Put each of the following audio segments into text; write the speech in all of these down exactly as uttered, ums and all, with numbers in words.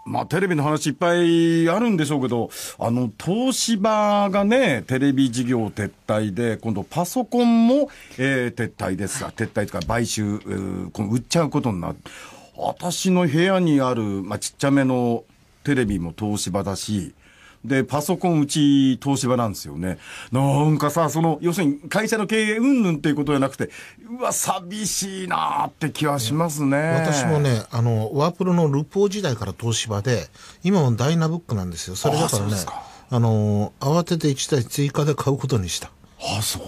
まあテレビの話いっぱいあるんでしょうけど、あの東芝がねテレビ事業撤退で、今度パソコンも、えー、撤退ですが、撤退とか買収、えー、この売っちゃうことになる。私の部屋にある、まあ、ちっちゃめのテレビも東芝だし、でパソコンうち東芝なんですよね。なんかさ、その要するに会社の経営云々っていうことじゃなくて、うわ寂しいなって気はしますね。 私もね、あのワープロのルポー時代から東芝で、今もダイナブックなんですよ。それだからね、あ, あの慌てていちだい追加で買うことにした。 ああそう、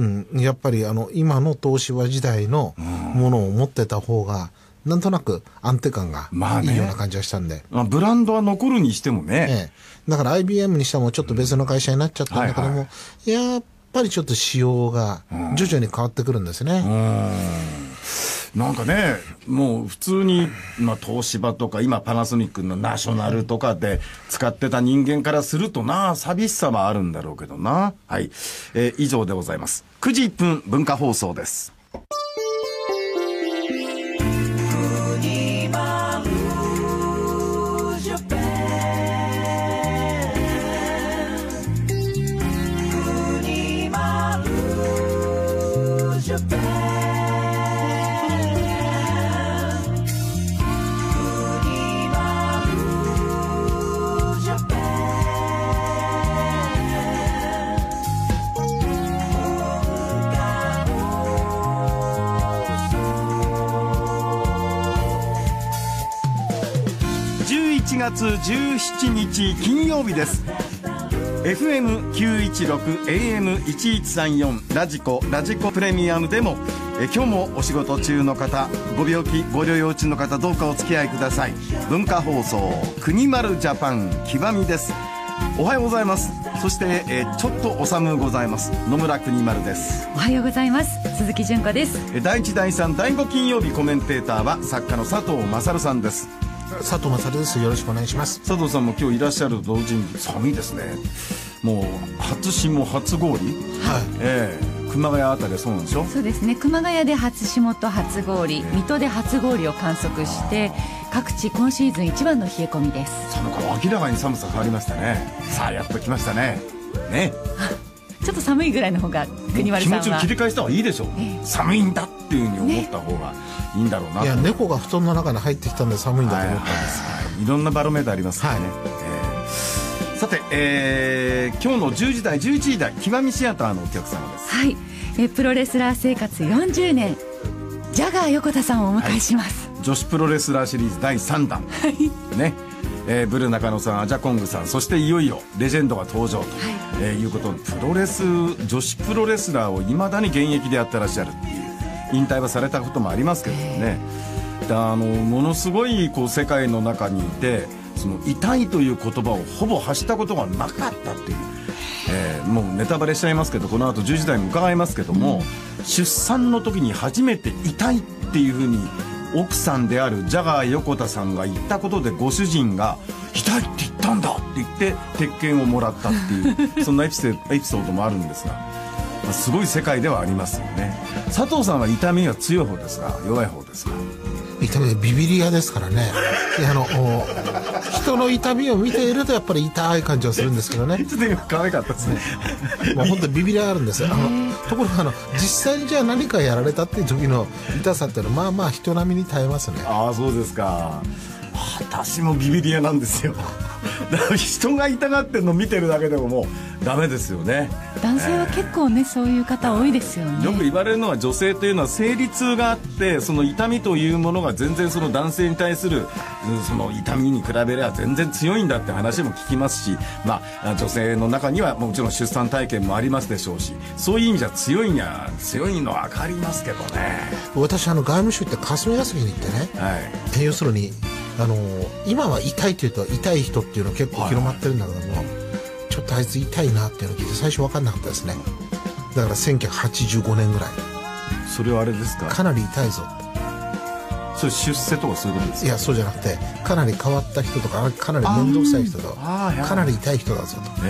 うん、やっぱりあの今の東芝時代のものを持ってた方が、なんとなく安定感がいいような感じがしたんで、 まあね、ブランドは残るにしてもね、 ええ、だから アイビーエム にしてもちょっと別の会社になっちゃったんだけども、はいはい、やっぱりちょっと仕様が徐々に変わってくるんですね。 うん、なんかね、もう普通に、まあ、東芝とか今パナソニックのナショナルとかで使ってた人間からするとな、寂しさはあるんだろうけどな。はい、えー、以上でございます。くじいっぷん文化放送です。じゅういちがつじゅうしちにち金曜日です。 エフエムきゅういちろく エーエムいちいちさんよん ラジコラジコプレミアムでもえ今日もお仕事中の方、ご病気ご療養中の方、どうかお付き合いください。文化放送国丸ジャパン極みです。おはようございます。そして、えー、ちょっとお寒うございます野村国丸です。 おはようございます。鈴木純子です。 だいいちだいさんだいご金曜日コメンテーターは作家の佐藤勝さんです。 佐藤勝です。よろしくお願いします。 佐藤さんも今日いらっしゃると同時に寒いですね。もう初霜初氷、はい、えー、熊谷あたりはそうなんでしょ。 そうですね、熊谷で初霜と初氷、水戸で初氷を観測して、各地今シーズン一番の冷え込みです。 寒く明らかに寒さ変わりましたね。さあやっと来ましたね。ねちょっと寒いぐらいの方が国丸さんは気持ちを切り返した方がいいでしょう、えー、寒いんだっていうふうに思った方がいいんだろうな、ね、 いや猫が布団の中に入ってきたんで寒いんだと思ったんです、 はいはい、いろんなバロメーターありますからね、はい、えー、さて、えー、今日のじゅうじ台じゅういちじ台極みシアターのお客様です。 はい、えプロレスラー生活よんじゅうねん、ジャガー横田さんをお迎えします、 はい、女子プロレスラーシリーズだいさんだん、はい、ね、えー、ブルー中野さん、アジャコングさん、そしていよいよレジェンドが登場と、はい、えー、いうことで、プロレス女子プロレスラーをいまだに現役でやってらっしゃるっていう、引退はされたこともありますけどね。で、あのものすごいこう世界の中にいて、その痛いという言葉をほぼ発したことがなかったっていう、えー、もうネタバレしちゃいますけど、この後じゅうじ台も伺いますけども、うん、出産の時に初めて痛いっていうふうに奥さんであるジャガー横田さんが言ったことで、ご主人が痛いって言ったんだって言って鉄拳をもらったっていうそんなエピソードもあるんですが、まあ、すごい世界ではありますよね。佐藤さんは痛みは強い方ですか、弱い方ですか。 痛みはビビリ屋ですからね。あの人の痛みを見ているとやっぱり痛い感じはするんですけどね。 ちょっと今可愛かったですね。 もう本当にビビりがあるんですよ。あのところがあの実際にじゃあ何かやられたっていう時の痛さっていうのはまあまあ人並みに耐えますね。 ああ、そうですか。私もビビり屋なんですよ。だから人が痛がってるのを見てるだけでももうダメですよね。 男性は結構ね、えー、そういう方多いですよね。 よく言われるのは、女性というのは生理痛があって、その痛みというものが全然その男性に対するその痛みに比べれば全然強いんだって話も聞きますし、まあ、女性の中にはもちろん出産体験もありますでしょうし、そういう意味じゃ強いには強いのは分かりますけどね。 私あの外務省行って霞が関に行ってね、はい、要するにあの今は痛いというと痛い人っていうのは結構広まってるんだけども、はい、ちょっとあいつ痛いなっていうのを聞いて最初分かんなかったですね。だからせんきゅうひゃくはちじゅうごねんぐらい。 それはあれですか、かなり痛いぞ。 それ出世とかそういうことですか。 いや、そうじゃなくて、かなり変わった人とかかなり面倒くさい人とかなり痛い人だぞと、ええ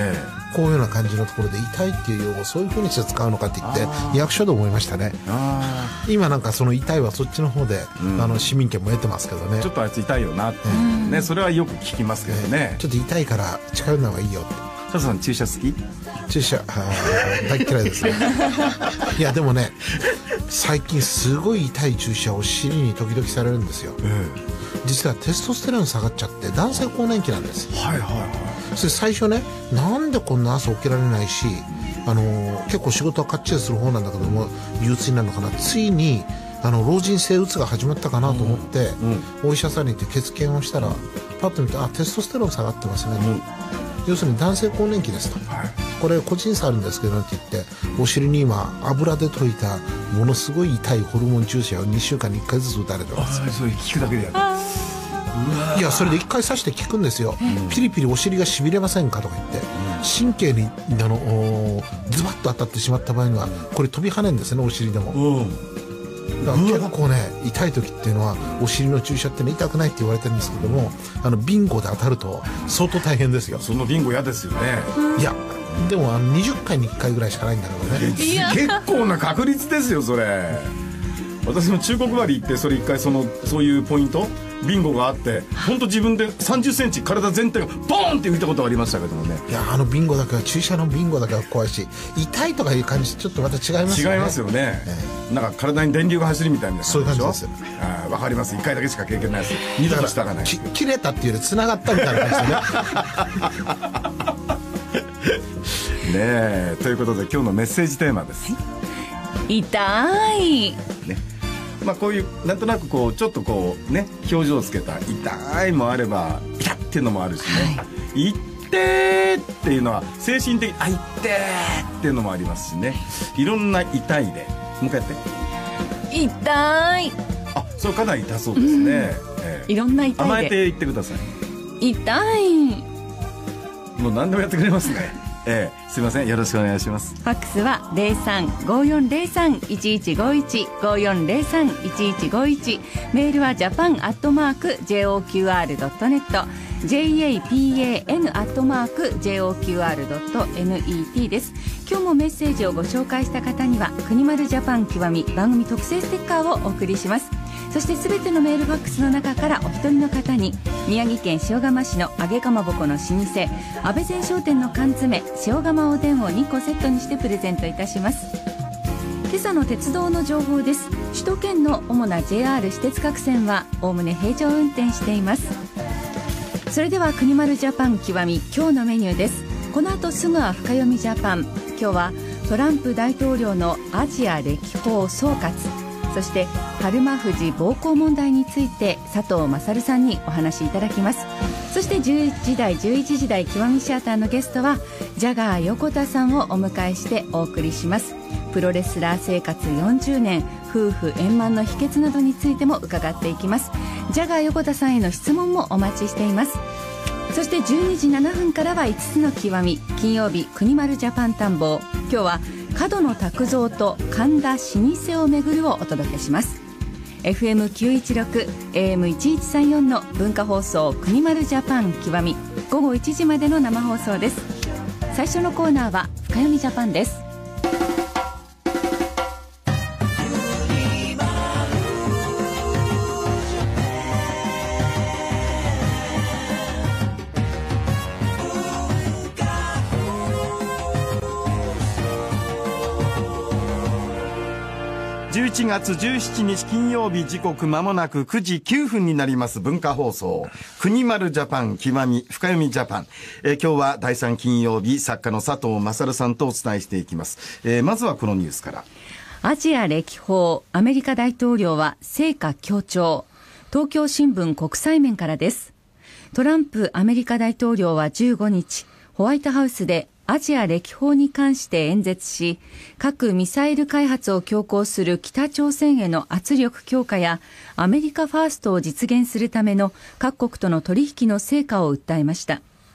こういうような感じのところで痛いっていう用語をそういうふうにして使うのかって言って役所で思いましたね。あ今なんかその痛いはそっちの方で、うん、あの市民権も得てますけどね。 ちょっとあいつ痛いよなって、うん、ね、それはよく聞きますけどね、 えー、ちょっと痛いから近寄るのがいいよって。 佐藤さん注射好き？ 注射大嫌いですねいやでもね最近すごい痛い注射を尻に時々されるんですよ、えー、実はテストステロン下がっちゃって男性更年期なんです。はいはいはい。それ最初ね、なんでこんな朝起きられないし、あのー、結構仕事はかっちりする方なんだけども憂鬱になるのかな、ついにあの老人性うつが始まったかなと思って、うんうん、お医者さんに行って血検をしたらパッと見て、あテストステロン下がってますね、うん、要するに男性更年期ですと、はい、これ個人差あるんですけどって言って、お尻に今油で溶いたものすごい痛いホルモン注射をにしゅうかんにいっかいずつ打たれてます。 それ聞くだけでやる。 いやそれでいっかい刺して聞くんですよ、うん、ピリピリお尻がしびれませんかとか言って、うん、神経にあのズバッと当たってしまった場合にはこれ飛び跳ねるんですね、お尻でも、うん、だから結構ね痛い時っていうのはお尻の注射って、ね、痛くないって言われてるんですけども、あのビンゴで当たると相当大変ですよ。 そのビンゴ嫌ですよね。 いやでもあのにじゅっかいにいっかいぐらいしかないんだけどね結構な確率ですよそれ。私も中国割行ってそれ一回そのそういうポイントビンゴがあって、本当自分でさんじゅっセンチ体全体がボーンって浮いたことがありましたけどもね。 いやあのビンゴだけは注射のビンゴだけは怖いし、痛いとかいう感じちょっとまた違いますよね。 違いますよね、ええ、なんか体に電流が走るみたいな感じでしょ。 そういう感じです。 あ分かります。いっかいだけしか経験ないです。二度としたがないです。 切れたっていうよりつながったみたいな感じでねねえということで今日のメッセージテーマです、はい、 痛いね。まあ、こういうなんとなくこうちょっとこうね表情をつけた痛いもあれば痛っていうのもあるしね、はい、痛ーっていうのは精神的、あ痛ーっていうのもありますしね、いろんな痛いでもう一回やって痛い。 あそれかなり痛そうですね、うんえー、いろんな痛いで甘えて言ってください。痛い。 もう何でもやってくれますねええ、すいませんよろしくお願いします。 ファックスは ゼロさん ごーよんゼロさん いちいちごいち ごーよんゼロさん いちいちごいち、 メールは ジャパン アットマーク ジェイオーキューアール ドットネット ジェイエーピーエーエヌ アットマーク ジェイオーキューアール ドットネット です。今日もメッセージをご紹介した方には国丸ジャパン極み番組特製ステッカーをお送りします。そしてすべてのメールファックスの中からお一人の方に宮城県塩釜市の揚げかまぼこの老舗安倍前商店の缶詰塩釜おでんをにこセットにしてプレゼントいたします。今朝の鉄道の情報です。首都圏の主な ジェイアール 私鉄各線はおおむね平常運転しています。それでは国丸ジャパン極み今日のメニューです。この後すぐは深読みジャパン。今日はトランプ大統領のアジア歴訪総括、そして春馬富士暴行問題について佐藤勝さんにお話しいただきます。そしてじゅういちじ台じゅういちじ台極みシアターのゲストはジャガー横田さんをお迎えしてお送りします。プロレスラー生活よんじゅうねん、夫婦円満の秘訣などについても伺っていきます。ジャガー横田さんへの質問もお待ちしています。そしてじゅうにじななふんからはいつつの極み金曜日国丸ジャパン探訪。今日は角野卓造と神田老舗をめぐるをお届けします。 エフエムきゅういちろく エーエムいちいちさんよん の文化放送国丸ジャパン極み午後いちじまでの生放送です。最初のコーナーは深読みジャパンです。 じゅういちがつじゅうしちにち金曜日、時刻まもなくくじきゅうふんになります。文化放送国丸ジャパン極み深読みジャパン、えー、今日はだいさん金曜日、作家の佐藤勝さんとお伝えしていきます。えー、まずはこのニュースから。 アジア歴訪、アメリカ大統領は成果強調。東京新聞国際面からです。トランプアメリカ大統領はじゅうごにちホワイトハウスでアジア歴訪に関して演説し、核・ミサイル開発を強行する北朝鮮への圧力強化やアメリカファーストを実現するための各国との取引の成果を訴えました。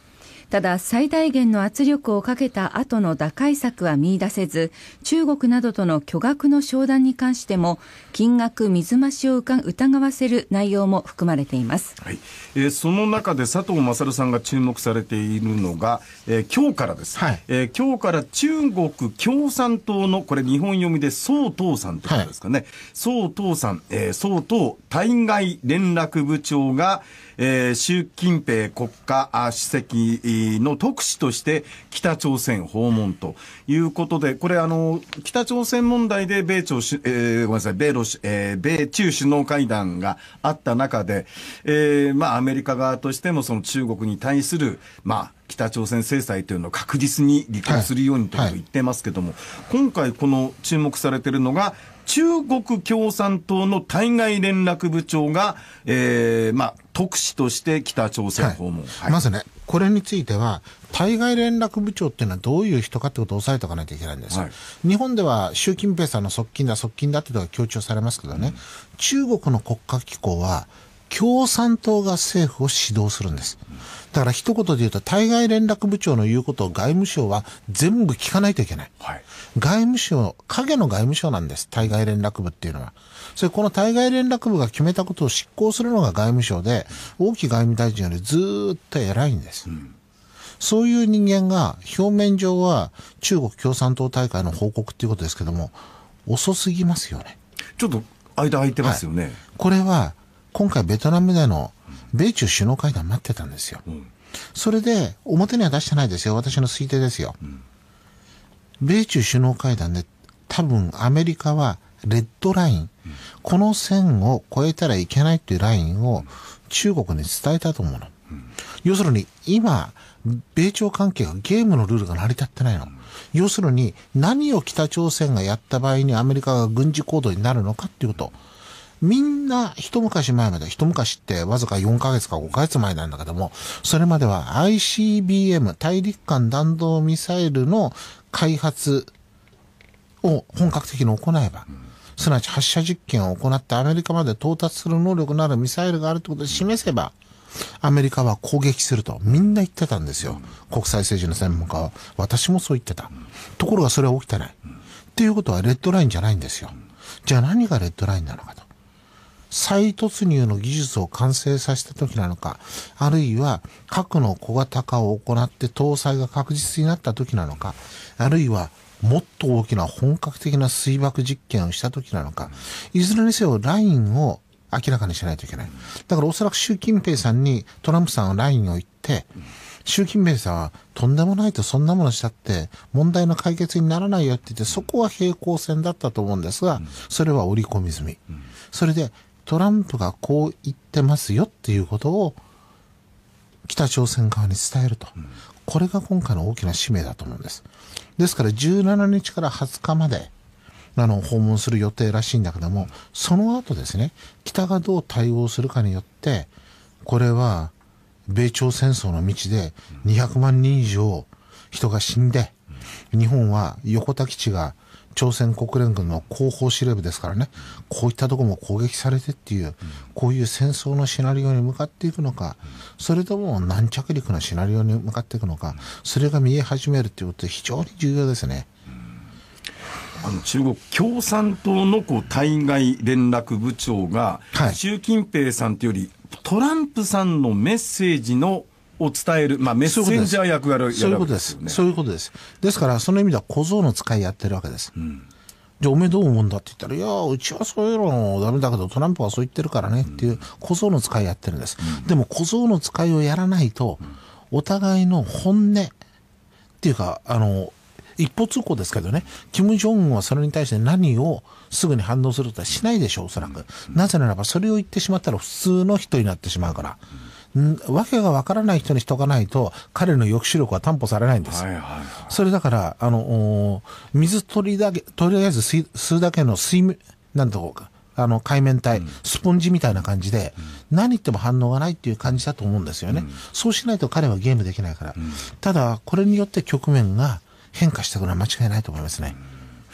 ただ最大限の圧力をかけた後の打開策は見出せず、中国などとの巨額の商談に関しても金額水増しを疑わせる内容も含まれています。 はい、えー、その中で佐藤勝さんが注目されているのが、えー、今日からです、はい、えー、今日から中国共産党のこれ日本読みで宋東さんということですかね、はい、宋東さん、えー、宋東対外連絡部長がえー、習近平国家主席の特使として北朝鮮訪問ということで、これあの北朝鮮問題で米朝、えー、ごめんなさい米ロ、えー、米中首脳会談があった中で、えー、まあアメリカ側としてもその中国に対するまあ北朝鮮制裁というのを確実に履行するようにということを言ってますけども、はいはい、今回この注目されているのが中国共産党の対外連絡部長が、えー、まあ特使として北朝鮮訪問、はいはい、 まずね、これについては対外連絡部長っていうのはどういう人かってことを押さえておかないといけないんです、はい、日本では習近平さんの側近だ側近だっていうのが強調されますけどね、うん、中国の国家機構は共産党が政府を指導するんです。だから一言で言うと対外連絡部長の言うことを外務省は全部聞かないといけない、はい、外務省影の外務省なんです、対外連絡部っていうのは。それこの対外連絡部が決めたことを執行するのが外務省で、王毅外務大臣よりずーっと偉いんです、うん、そういう人間が表面上は中国共産党大会の報告っていうことですけども遅すぎますよね。 ちょっと間空いてますよね、はい、 これは今回ベトナムでの米中首脳会談待ってたんですよ、うん、それで表には出してないですよ、私の推定ですよ、うん、米中首脳会談で多分アメリカはレッドライン、うん、この線を越えたらいけないっていうラインを中国に伝えたと思うの、うん、要するに今米朝関係がゲームのルールが成り立ってないの、うん、要するに何を北朝鮮がやった場合にアメリカが軍事行動になるのかっていうこと、みんな一昔前まで、一昔ってわずかよんかげつかごかげつまえなんだけども、それまでは アイシービーエム 大陸間弾道ミサイルの開発を本格的に行えば、すなわち発射実験を行ってアメリカまで到達する能力のあるミサイルがあるということで示せば、アメリカは攻撃するとみんな言ってたんですよ、国際政治の専門家は。私もそう言ってた。ところがそれは起きてない。っていうことはレッドラインじゃないんですよ。じゃあ何がレッドラインなのかと。再突入の技術を完成させた時なのか、あるいは核の小型化を行って搭載が確実になった時なのか、あるいはもっと大きな本格的な水爆実験をした時なのか、いずれにせよラインを明らかにしないといけない。だからおそらく習近平さんにトランプさんはラインを言って、習近平さんはとんでもないと、そんなものしたって問題の解決にならないよって言って、そこは平行線だったと思うんですが、それは織り込み済み。それでトランプがこう言ってますよっていうことを北朝鮮側に伝えると。これが今回の大きな使命だと思うんです。ですからじゅうしちにちからはつかまであの訪問する予定らしいんだけども、その後ですね、北がどう対応するかによって、これは米朝戦争の道でにひゃくまんにん以上人が死んで、日本は横田基地が朝鮮国連軍の後方司令部ですからね、こういったところも攻撃されてっていう、こういう戦争のシナリオに向かっていくのか、それとも軟着陸のシナリオに向かっていくのか、それが見え始めるということで非常に重要ですね。 あの中国共産党のこう対外連絡部長が、はい、習近平さんというよりトランプさんのメッセージのを伝える、まあ、メッセンジャー役やる、 そういうことです。そういうことです。ですから、その意味では小僧の使いやってるわけです。うん、じゃあ、おめえどう思うんだって言ったら、いや、うちはそういうのダメだけど、トランプはそう言ってるからねっていう小僧の使いやってるんです。うん、でも、小僧の使いをやらないと、お互いの本音っていうか、あの、一方通行ですけどね、金正恩はそれに対して何をすぐに反応するとはしないでしょう、おそらく。なぜならば、それを言ってしまったら普通の人になってしまうから。わけがわからない人にしとかないと彼の抑止力は担保されないんです。はいはいはい、それだからあの水取りだけとりあえず吸うだけの水なんとかあの海面体、うん、スポンジみたいな感じで、うん、何言っても反応がないっていう感じだと思うんですよね。うん、そうしないと彼はゲームできないから。うん、ただこれによって局面が変化していくのは間違いないと思いますね。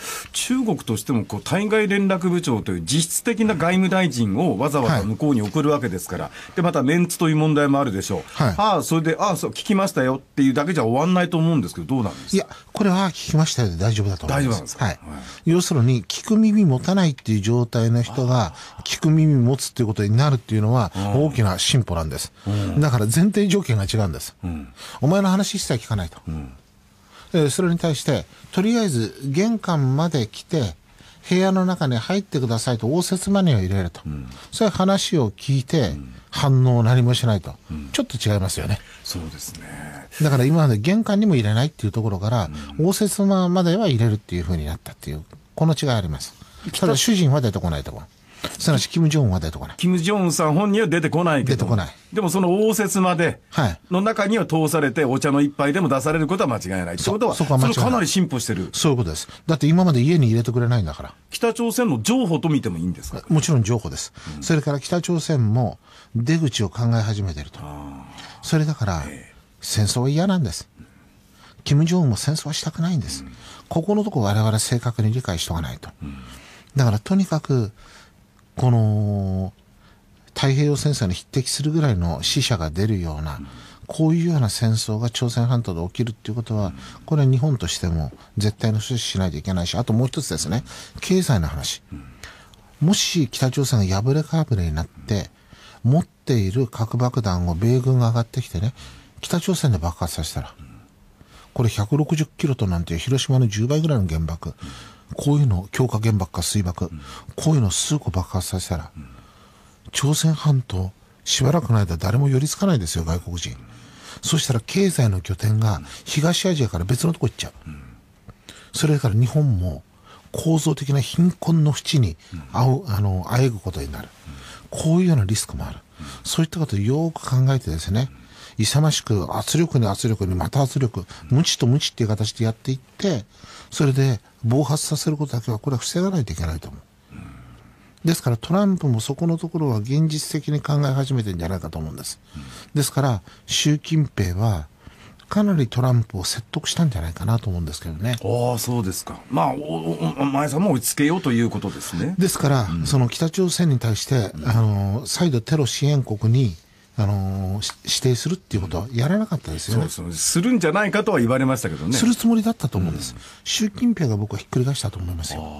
中国としてもこう対外連絡部長という実質的な外務大臣をわざわざ向こうに送るわけですから、はい、でまたメンツという問題もあるでしょう、はい、ああそれでああそう聞きましたよっていうだけじゃ終わんないと思うんですけど、どうなんですか。 いやこれは聞きましたよで大丈夫だと思います。 大丈夫なんですか、 はいはい、要するに聞く耳持たないっていう状態の人が聞く耳持つっていうことになるっていうのは大きな進歩なんです。だから前提条件が違うんです、うん、お前の話一切聞かないと、うんでそれに対してとりあえず玄関まで来て部屋の中に入ってくださいと応接マニュアルを入れると、うん、そういう話を聞いて、うん、反応を何もしないと、うん、ちょっと違いますよね。 そうですね。 だから今まで玄関にも入れないっていうところから、うん、応接間までは入れるっていうふうになったっていうこの違いあります。ただ主人は出てこないところ、すなわちキム・ジョンウンは出てこない。 キム・ジョンウンさん本人は出てこないけど、 出てこない。 でもその応接までの中には通されてお茶の一杯でも出されることは間違いない。ということは、そこは間違いない。それかなり進歩してる。 そういうことです。だって今まで家に入れてくれないんだから。 北朝鮮の譲歩と見てもいいんですか。 もちろん譲歩です、うん。それから北朝鮮も出口を考え始めていると。それだから、戦争は嫌なんです。キム・ジョンウンも戦争はしたくないんです。うん、ここのところ我々正確に理解しておかないと。うん、だからとにかく、この太平洋戦争に匹敵するぐらいの死者が出るような、うん、こういうような戦争が朝鮮半島で起きるっていうことは、うん、これは日本としても絶対の阻止しないといけないし、あともう一つですね、経済の話、うん、もし北朝鮮が破れかぶれになって、うん、持っている核爆弾を米軍が上がってきてね、北朝鮮で爆発させたら、うん、これひゃくろくじゅっキロとなんていう広島のじゅうばいぐらいの原爆、うん、こういうの強化原爆か水爆、うん、こういうのを数個爆発させたら、うん、朝鮮半島しばらくの間誰も寄りつかないですよ外国人、うん、そしたら経済の拠点が東アジアから別のとこ行っちゃう、うん、それから日本も構造的な貧困の淵にあう、あのあえぐことになる、うん、こういうようなリスクもある、うん、そういったことをよく考えてですね、うん、勇ましく圧力に圧力にまた圧力、無知と無知っていう形でやっていって、それで暴発させることだけはこれは防がないといけないと思う。ですからトランプもそこのところは現実的に考え始めてるんじゃないかと思うんです。ですから習近平はかなりトランプを説得したんじゃないかなと思うんですけどね。 ああ、そうですか。まあおお前さんも落ち着けようということですね。 ですから、うん、その北朝鮮に対して、うん、あの再度テロ支援国にあのー、指定するっていうことはやらなかったですよね。 そうそうするんじゃないかとは言われましたけどね。 するつもりだったと思うんです、うん、習近平が僕はひっくり返したと思いますよ。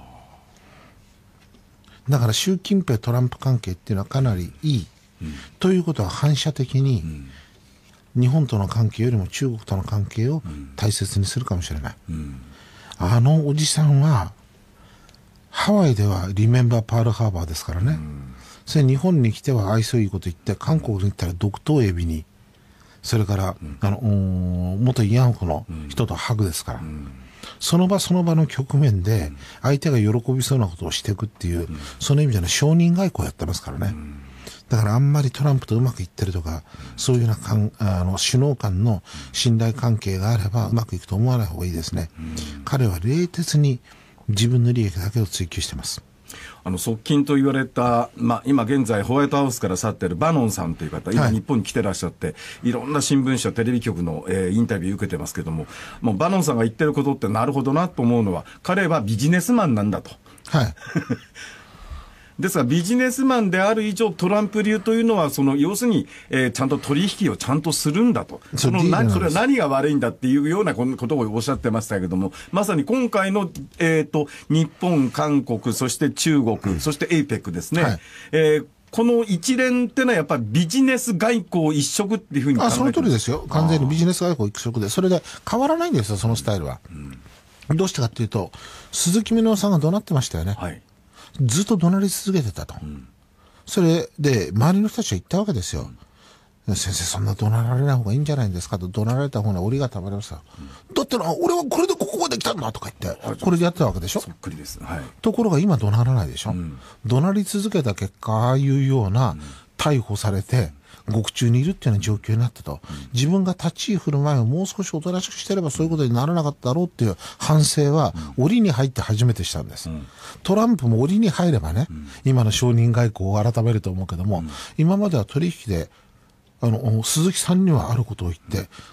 だから習近平トランプ関係っていうのはかなりいい、うん、ということは反射的に、うん、日本との関係よりも中国との関係を大切にするかもしれない、うん、あのおじさんはハワイではリメンバーパールハーバーですからね、うん、それ日本に来ては愛想いいこと言って、韓国に行ったら独島エビに、それから、うん、あの元慰安婦の人とハグですから、うん、その場その場の局面で相手が喜びそうなことをしていくっていう、うん、その意味での承認外交をやってますからね、うん、だからあんまりトランプとうまくいってるとか、うん、そういうようなかんあの首脳間の信頼関係があればうまくいくと思わない方がいいですね、うん、彼は冷徹に自分の利益だけを追求してます。 あの側近と言われた、まあ、今現在ホワイトハウスから去っているバノンさんという方、今日本に来てらっしゃって、はい、いろんな新聞社テレビ局の、えー、インタビュー受けてますけども、もうバノンさんが言ってることってなるほどなと思うのは、彼はビジネスマンなんだと、 はい、 ですがビジネスマンである以上トランプ流というのはその要するに、えー、ちゃんと取引をちゃんとするんだと、そのなそれは何が悪いんだっていうようなことをおっしゃってましたけども、まさに今回の、えー、と日本、韓国、そして中国、うん、そして エイペック ですね、はい、えーこの一連ってのはやっぱりビジネス外交一色っていうふうに考えてます。 あ、その通りですよ。完全にビジネス外交一色で、それで変わらないんですよ、そのスタイルは。うん、どうしてかっていうと、鈴木宗男さんが怒鳴ってましたよね。はい、ずっと怒鳴り続けてたと。うん、それで、周りの人たちは言ったわけですよ。うん、先生、そんな怒鳴られない方がいいんじゃないんですかと、怒鳴られた方が檻がたまりますよ。うん、だってな、俺はこれでここまで来たんだとか言って、これでやってたわけでしょ。 そっくりです。はい。 ところが今怒鳴らないでしょ。うん、怒鳴り続けた結果、ああいうような逮捕されて、獄中にいるっていうような状況になったと、うん、自分が立ち居振る舞いをもう少しおとなしくしてればそういうことにならなかっただろうっていう反省は、うん、檻に入って初めてしたんです、うん、トランプも檻に入ればね、うん、今の承認外交を改めると思うけども、うん、今までは取引であの鈴木さんにはあることを言って、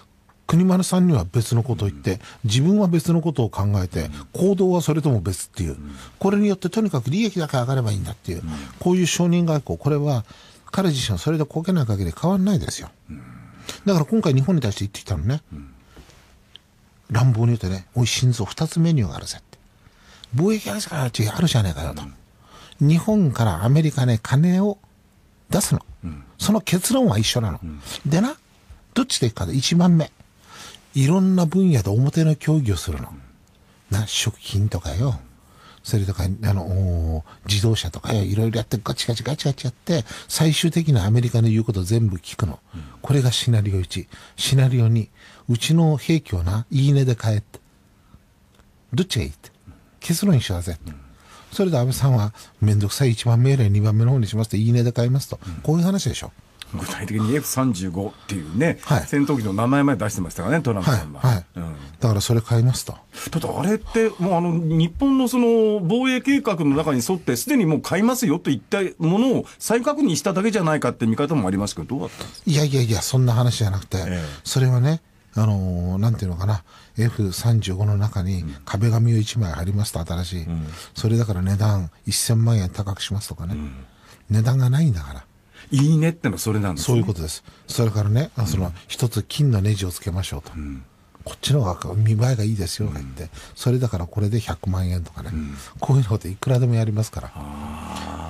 国丸さんには別のことを言って、自分は別のことを考えて、行動はそれとも別っていう、これによってとにかく利益だけ上がればいいんだっていう、こういう承認外交、これは彼自身はそれでこけない限り変わらないですよ。だから今回日本に対して言ってきたのね、乱暴に言うとね、おい心臓ふたつメニューがあるぜって、貿易あるじゃあるじゃねえかよと、日本からアメリカね金を出すの、その結論は一緒なの、でな、どっちでいくかでいちばんめ、いろんな分野で表の協議をするの。な、食品とかよ。それとか、あの、自動車とかよ。いろいろやってガチガチガチガチやって、最終的にアメリカの言うことを全部聞くの。うん、これがシナリオいち。シナリオに、うちの兵器をな、いいねで買えって。どっちがいいって。結論一緒だぜって。うん、それで安倍さんは、めんどくさいいちばん命令にばんめの方にしますと、いいねで買いますと。うん、こういう話でしょ。 具体的に エフさんじゅうご っていうね、はい、戦闘機の名前まで出してましたからね、トランプさんは。 はいはい、うん、だからそれ買いますと。 ただあれって、もうあの日本のその防衛計画の中に沿って、すでにもう買いますよといったものを再確認しただけじゃないかって見方もありますけど、どうだったんですか。 いやいやいや、そんな話じゃなくて、ええ、それはね、あのー、なんていうのかな、エフさんじゅうご の中に壁紙をいちまい貼りますと、新しい、うん、それだから値段せんまんえん高くしますとかね、うん、値段がないんだから。 いいねってのはそれなんですね。 そういうことです。それからね、その一つ金のネジをつけましょうと、うん、こっちの方が見栄えがいいですよとか言って、うん、それだからこれでひゃくまんえんとかね、うん、こういうのっていくらでもやりますから、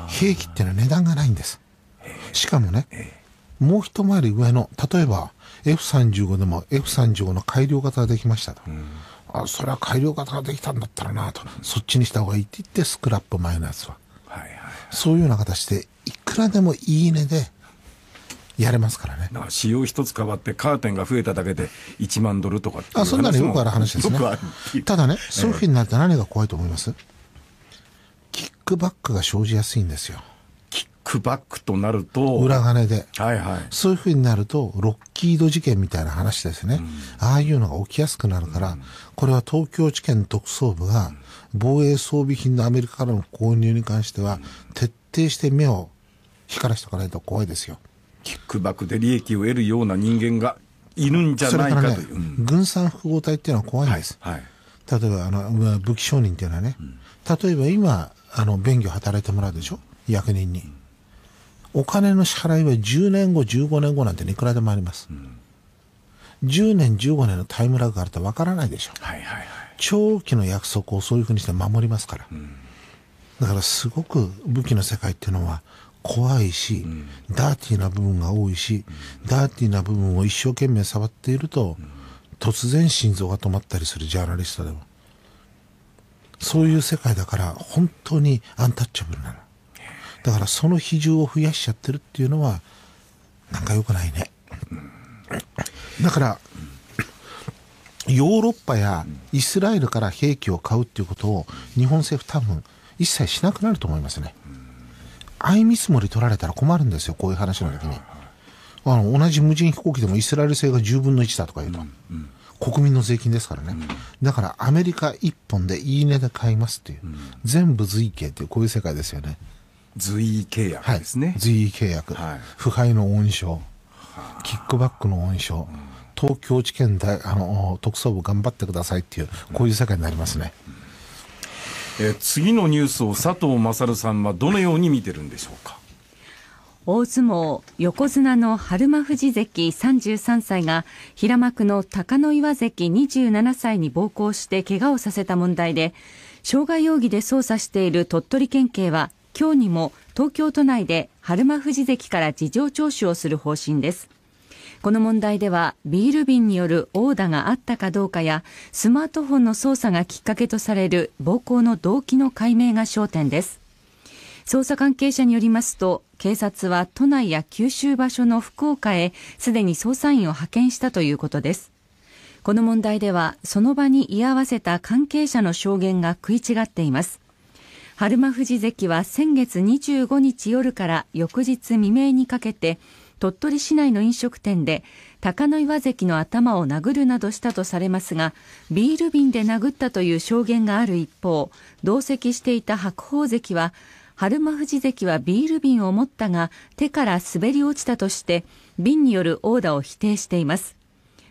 兵器ってのは値段がないんです。しかもね、もう一回り上の、例えば エフさんじゅうご でも エフさんじゅうご の改良型ができましたと、うん、あ、それは改良型ができたんだったらなと、そっちにした方がいいって言って、スクラップ前のやつは、はいはいはい、そういうような形でいくらでもいいねでやれますからね。 だから仕様一つ変わってカーテンが増えただけでいちまんドルとかっていう話も、 あ、そんなのよくある話ですね。ただね、そういうふうになると何が怖いと思います？キックバックが生じやすいんですよ。 キックバックとなると裏金で、 はいはい、 そういうふうになるとロッキード事件みたいな話ですね、うん、ああいうのが起きやすくなるから、うん、これは東京地検特捜部が防衛装備品のアメリカからの購入に関しては徹底して目を光らしておかないと怖いですよ。 キックバックで利益を得るような人間がいるんじゃないかという。それからね、 うん、軍産複合体っていうのは怖いんです、はいはい、例えばあの武器商人っていうのはね、うん、例えば今あの便宜を働いてもらうでしょ、役人に、うん、お金の支払いはじゅうねんごじゅうごねんごなんていくらでもあります、うん、じゅうねんじゅうごねんのタイムラグがあるとわからないでしょ、はいはいはい、長期の約束をそういうふうにして守りますから、うん、だからすごく武器の世界っていうのは怖いし、うん、ダーティーな部分が多いし、うん、ダーティーな部分を一生懸命触っていると、うん、突然心臓が止まったりする、ジャーナリストでもそういう世界だから本当にアンタッチャブルなの。だからその比重を増やしちゃってるっていうのはなんか良くないね、うん、だからヨーロッパやイスラエルから兵器を買うっていうことを日本政府多分一切しなくなると思いますね。相見積もり取られたら困るんですよ、こういう話の時に。あの同じ無人飛行機でもイスラエル製がじゅうぶんのいちだとか言うと、うんうん、国民の税金ですからね、うん、だからアメリカ一本でいいねで買いますっていう、うん、全部随意契っていうこういう世界ですよね。 随意契約ですね、 はい、随意契約、はい、腐敗の温床、キックバックの温床、うん、東京地検大あの特捜部頑張ってくださいっていうこういう世界になりますね、うんうん。 えー、次のニュースを佐藤勝さんはどのように見てるんでしょうか。 大相撲横綱の日馬富士関さんじゅうさんさいが平幕の貴ノ岩関にじゅうななさいに暴行して怪我をさせた問題で、傷害容疑で捜査している鳥取県警は今日にも東京都内で日馬富士関から事情聴取をする方針です。この問題ではビール瓶による殴打があったかどうかやスマートフォンの操作がきっかけとされる暴行の動機の解明が焦点です。捜査関係者によりますと、警察は都内や九州場所の福岡へすでに捜査員を派遣したということです。この問題ではその場に居合わせた関係者の証言が食い違っています。日馬富士関は先月にじゅうごにち夜から翌日未明にかけて鳥取市内の飲食店で貴ノ岩関の頭を殴るなどしたとされますが、ビール瓶で殴ったという証言がある一方、同席していた白鵬関は日馬富士関はビール瓶を持ったが手から滑り落ちたとして瓶による殴打を否定しています。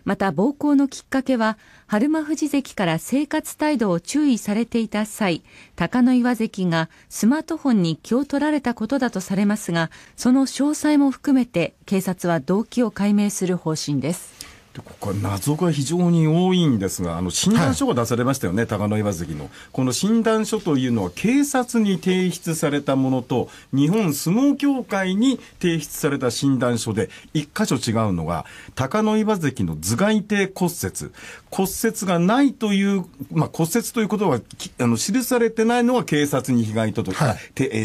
また暴行のきっかけは日馬富士関から生活態度を注意されていた際、貴ノ岩関がスマートフォンに気を取られたことだとされますが、その詳細も含めて警察は動機を解明する方針です。 ここは謎が非常に多いんですが、あの診断書が出されましたよね、はい、貴ノ岩関のこの診断書というのは警察に提出されたものと日本相撲協会に提出された診断書で一箇所違うのが、貴ノ岩関の頭蓋底骨折骨折がないという、まあ、骨折ということはあの記されてないのは警察に被害届、はい、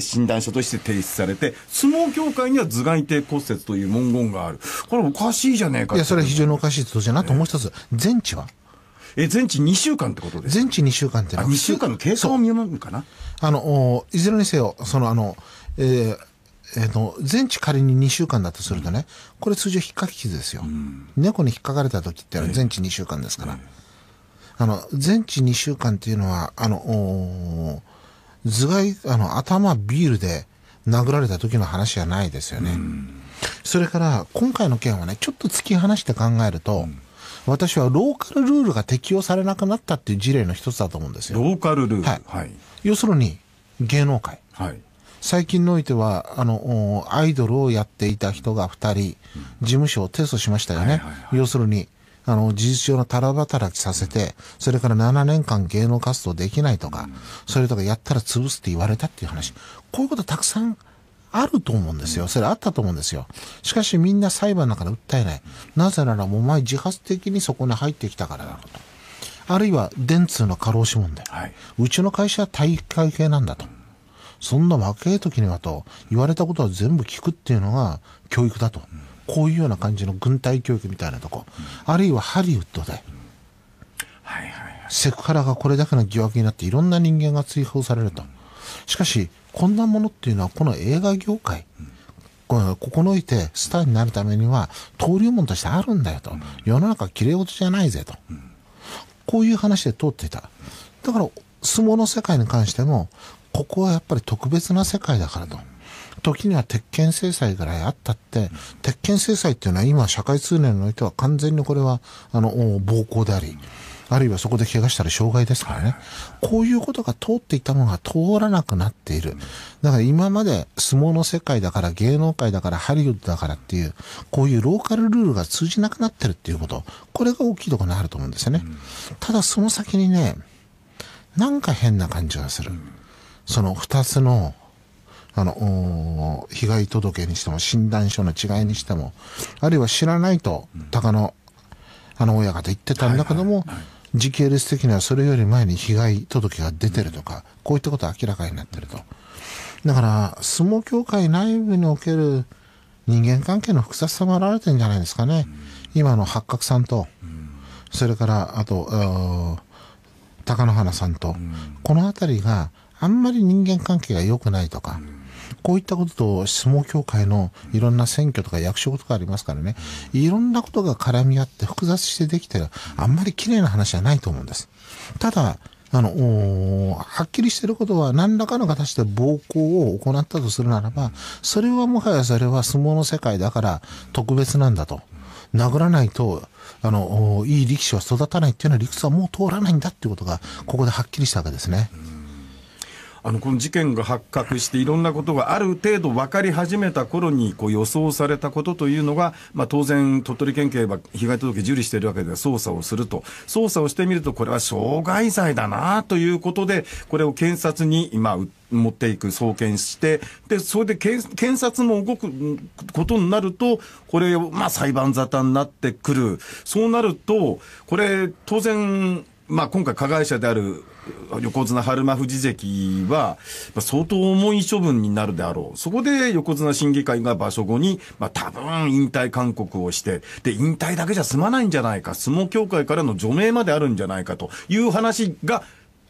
診断書として提出されて、相撲協会には頭蓋底骨折という文言がある。これおかしいじゃねえか。 いや、それは非常におかしいとじゃなと、もう一つ全治はえ全治にしゅうかんってことですか。 全治にしゅうかんってのはにしゅうかんの経過を見るのかな。 あのいずれにせよそのあの、えーえー、の全治仮ににしゅうかんだとするとね、これ通常引っかき傷ですよ、うん、猫に引っかかれた時って全治にしゅうかんですから、あの全治にしゅうかんっていうのはあの頭蓋あの頭ビールで殴られた時の話じゃないですよね、うん、それから今回の件はね、ちょっと突き放して考えると、うん、私はローカルルールが適用されなくなったっていう事例の一つだと思うんですよ。 ローカルルール、 はいはい、要するに芸能界、はい、最近においてはあのアイドルをやっていた人がふたり、うん、事務所を提訴しましたよね、はいはいはい、要するにあの事実上のタラ働きさせて、それからななねんかん芸能活動できないとか、うん、それとかやったら潰すって言われたっていう話、こういうことたくさんあると思うんですよ。それあったと思うんですよ。しかしみんな裁判の中で訴えない。なぜならもうお前自発的にそこに入ってきたからだろうと。あるいは電通の過労死問題、はい、うちの会社は体育会系なんだと、そんな若い時にはと言われたことは全部聞くっていうのが教育だと、こういうような感じの軍隊教育みたいなとこ、あるいはハリウッドで、はいはいはい、セクハラがこれだけの疑惑になっていろんな人間が追放されると。しかしこんなものっていうのはこの映画業界、ここにおいてスターになるためには登竜門としてあるんだよと、世の中きれい事じゃないぜと、こういう話で通っていた。だから相撲の世界に関してもここはやっぱり特別な世界だからと、時には鉄拳制裁ぐらいあったって、鉄拳制裁っていうのは今社会通念においては完全にこれはあの暴行であり、あるいはそこで怪我したら傷害ですからね、こういうことが通っていたものが通らなくなっている。だから今まで相撲の世界だから芸能界だからハリウッドだからっていうこういうローカルルールが通じなくなってるっていうこと、これが大きいところにあると思うんですよね。ただその先にね、なんか変な感じがする。その二つのあの被害届にしても診断書の違いにしても、あるいは知らないと高野あの親方言ってたんだけども、はいはいはい、時系列的にはそれより前に被害届が出てるとか、こういったことが明らかになってると。だから相撲協会内部における人間関係の複雑さも現れてるんじゃないですかね。今の八角さんと、それからあと貴乃花さんと、この辺りがあんまり人間関係が良くないとか、こういったことと相撲協会のいろんな選挙とか役職とかありますからね、いろんなことが絡み合って複雑してできてる、あんまり綺麗な話じゃないと思うんです。ただあのはっきりしていることは、何らかの形で暴行を行ったとするならば、それはもはやそれは相撲の世界だから特別なんだと、殴らないとあのいい力士は育たないっていうような理屈はもう通らないんだっていうことがここではっきりしたわけですね。 あのこの事件が発覚していろんなことがある程度分かり始めた頃にこう予想されたことというのが、まあ、当然鳥取県警は被害届受理しているわけで捜査をすると、捜査をしてみるとこれは傷害罪だなということで、これを検察に今持っていく、送検して、でそれで検察も動くことになると、これまあ裁判沙汰になってくる。そうなるとこれ当然、まあ、今回加害者である横綱日馬富士関は相当重い処分になるであろう。そこで横綱審議会が場所後に、まあ、多分引退勧告をして、で引退だけじゃ済まないんじゃないか、相撲協会からの除名まであるんじゃないかという話が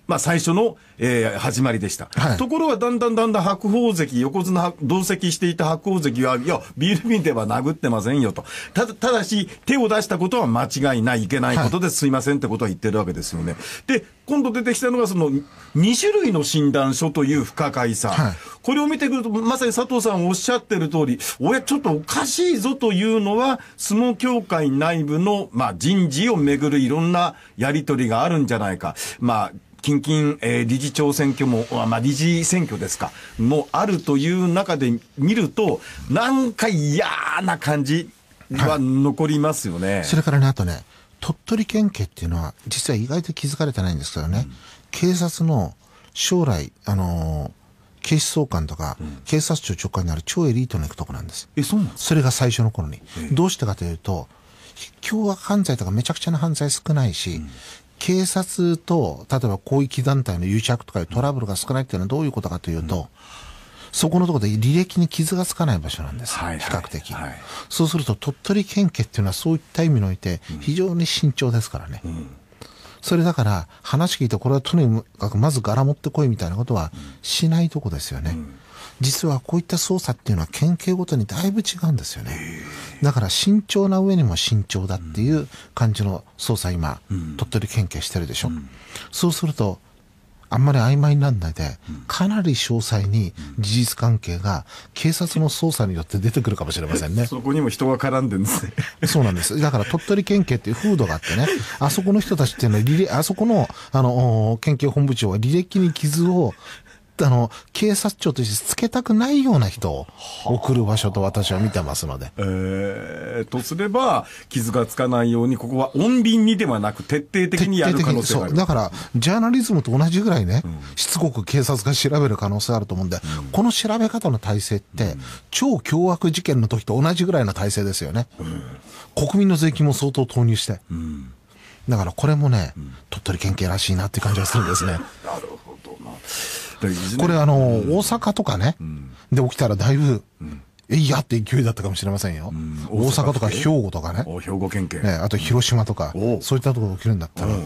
まあ、最初の、えー、始まりでした、はい、ところがだんだんだんだん白鵬関、横綱同席していた白鵬関は、いやビール瓶では殴ってませんよと、ただ、ただし手を出したことは間違いない、いけないことですいませんってことは言ってるわけですよね。で今度出てきたのがそのに種類の診断書という不可解さ、はい、これを見てくるとまさに佐藤さんおっしゃってる通り、おやちょっとおかしいぞというのは相撲協会内部の、まあ、人事をめぐるいろんなやり取りがあるんじゃないか、まあ近々、えー、理事長選挙も、まあ、理事選挙ですかもあるという中で見ると、なんか嫌な感じは残りますよね、はい、 それからね、あとね、鳥取県警っていうのは実は意外と気づかれてないんですけどね、うん、警察の将来、あのー、警視総監とか、うん、警察庁長官になる超エリートの行くとこなんです。 え、そうなんですか？ それが最初の頃に、どうしてかというと、凶悪犯罪とかめちゃくちゃな犯罪少ないし、うん、警察と例えば広域団体の癒着とかいうトラブルが少ないっていうのはどういうことかというと、うん、そこのところで履歴に傷がつかない場所なんです、はいはい、比較的、はい、そうすると鳥取県警っていうのはそういった意味において非常に慎重ですからね、うん、それだから話聞いてこれはとにかくまず柄持ってこいみたいなことはしないとこですよね、うん、実はこういった捜査っていうのは県警ごとにだいぶ違うんですよね。だから慎重な上にも慎重だっていう感じの捜査今、うん、鳥取県警してるでしょ、うん、そうするとあんまり曖昧にならないで、うん、かなり詳細に事実関係が警察の捜査によって出てくるかもしれませんね。 そこにも人が絡んでるんですね。 そうなんです。だから鳥取県警っていう風土があってね、あそこの人たちっていうのは履歴、あそこのあの県警本部長は履歴に傷をあの警察庁としてつけたくないような人を送る場所と私は見てますので、 えー、とすれば傷がつかないようにここは穏便にではなく徹底的にやる可能性がある。 そうだからジャーナリズムと同じぐらいね、うん、しつこく警察が調べる可能性があると思うんで、うん、この調べ方の体制って、うん、超凶悪事件の時と同じぐらいの体制ですよね、うん、国民の税金も相当投入して、うん、だからこれもね、うん、鳥取県警らしいなっていう感じがするんですね。 なるほどな。 これあの、うん、大阪とかね、うん、で起きたらだいぶ、うん、えいやって勢いだったかもしれませんよ、うん、大阪とか兵庫とかね、 兵庫県警、 ね、あと広島とか、うん、そういったところで起きるんだったら、うん、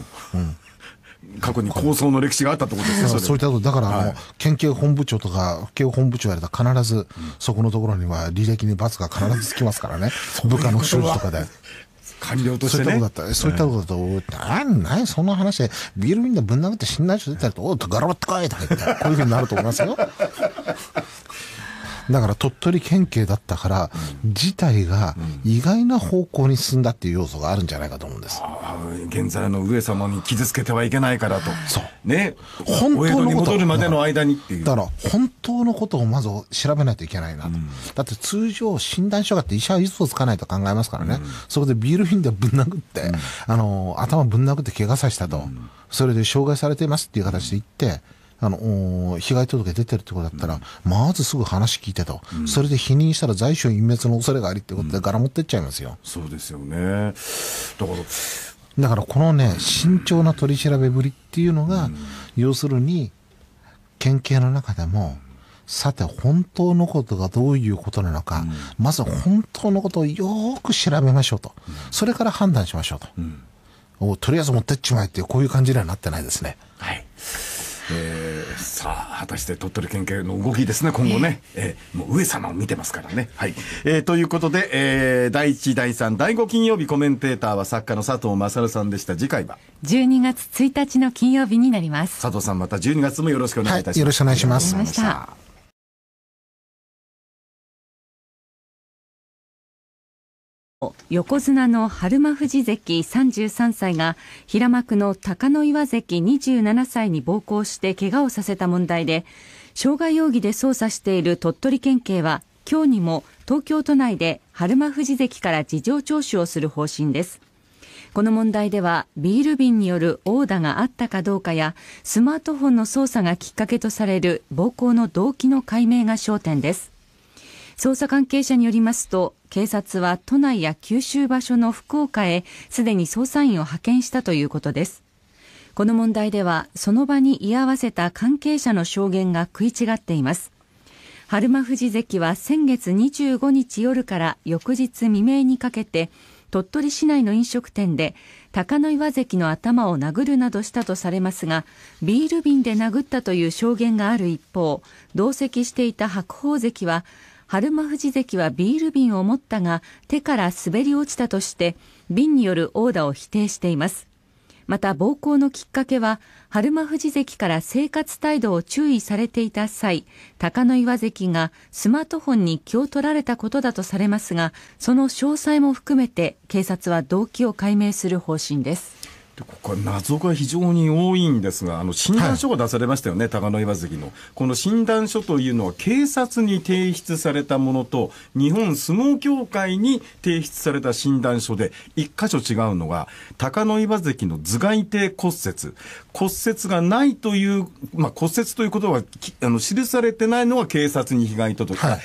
過去に抗争の歴史があったってことですね。 そういったところだからあの、はい、県警本部長とか府警本部長やれたら必ず、うん、そこのところには履歴に罰が必ずつきますからね部下の不祥事とかで官僚としてね。 そういったことだと、なんなんそんな話で、ビール瓶でぶん殴って死んだ人出たらと、おっとガラバってこいとか言って、こういうふうになると思いますよ。だから鳥取県警だったから、うん、自体が意外な方向に進んだっていう要素があるんじゃないかと思うんです。 あ現在の上様に傷つけてはいけないからと。 そうね。本当のことに戻るまでの間にっていう。 だから本当のことをまず調べないといけないなと。うん、だって通常診断書があって医者は嘘をつかないと考えますからね。うん、そこでビール瓶でぶん殴って、うん、あの頭ぶん殴って怪我させたと、うん、それで傷害されていますっていう形で言って。あの被害届出てるってことだったら、うん、まずすぐ話聞いてと、うん、それで否認したら財産隠滅の恐れがありってことで柄持ってっちゃいますよ、うん、 そうですよね。だからだからこのね慎重な取り調べぶりっていうのが、うん、要するに県警の中でもさて本当のことがどういうことなのか、うん、まず本当のことをよーく調べましょうと、うん、それから判断しましょうと、うん、とりあえず持ってっちまえっていうこういう感じにはなってないですね。 はい。えー、さあ果たして鳥取県警の動きですね今後ね、えー、もう上様を見てますからね。はい、えー、ということで、えー、だいいちだいさんだいご金曜日コメンテーターは作家の佐藤勝さんでした。次回はじゅうにがつついたちの金曜日になります。 佐藤さんまたじゅうにがつもよろしくお願いいたします、はい、 よろしくお願いします。 横綱の日馬富士関さんじゅうさんさいが平幕の貴ノ岩関にじゅうななさいに暴行して怪我をさせた問題で傷害容疑で捜査している鳥取県警は今日にも東京都内で日馬富士関から事情聴取をする方針です。この問題ではビール瓶による殴打があったかどうかやスマートフォンの操作がきっかけとされる暴行の動機の解明が焦点です。捜査関係者によりますと警察は都内や九州場所の福岡へすでに捜査員を派遣したということです。この問題ではその場に居合わせた関係者の証言が食い違っています。日馬富士関は先月にじゅうごにち夜から翌日未明にかけて鳥取市内の飲食店で貴ノ岩関の頭を殴るなどしたとされますが、ビール瓶で殴ったという証言がある一方、同席していた白鵬関は、日馬富士関はビール瓶を持ったが手から滑り落ちたとして瓶による殴打を否定しています。また暴行のきっかけは、日馬富士関から生活態度を注意されていた際、貴ノ岩関がスマートフォンに気を取られたことだとされますが、その詳細も含めて警察は動機を解明する方針です。 ここは謎が非常に多いんですが、あの診断書が出されましたよね、はい、貴ノ岩関のこの診断書というのは警察に提出されたものと日本相撲協会に提出された診断書で一箇所違うのが、貴ノ岩関の頭蓋底骨折骨折がないという、まあ、骨折ということがあの記されてないのは警察に被害届、はい、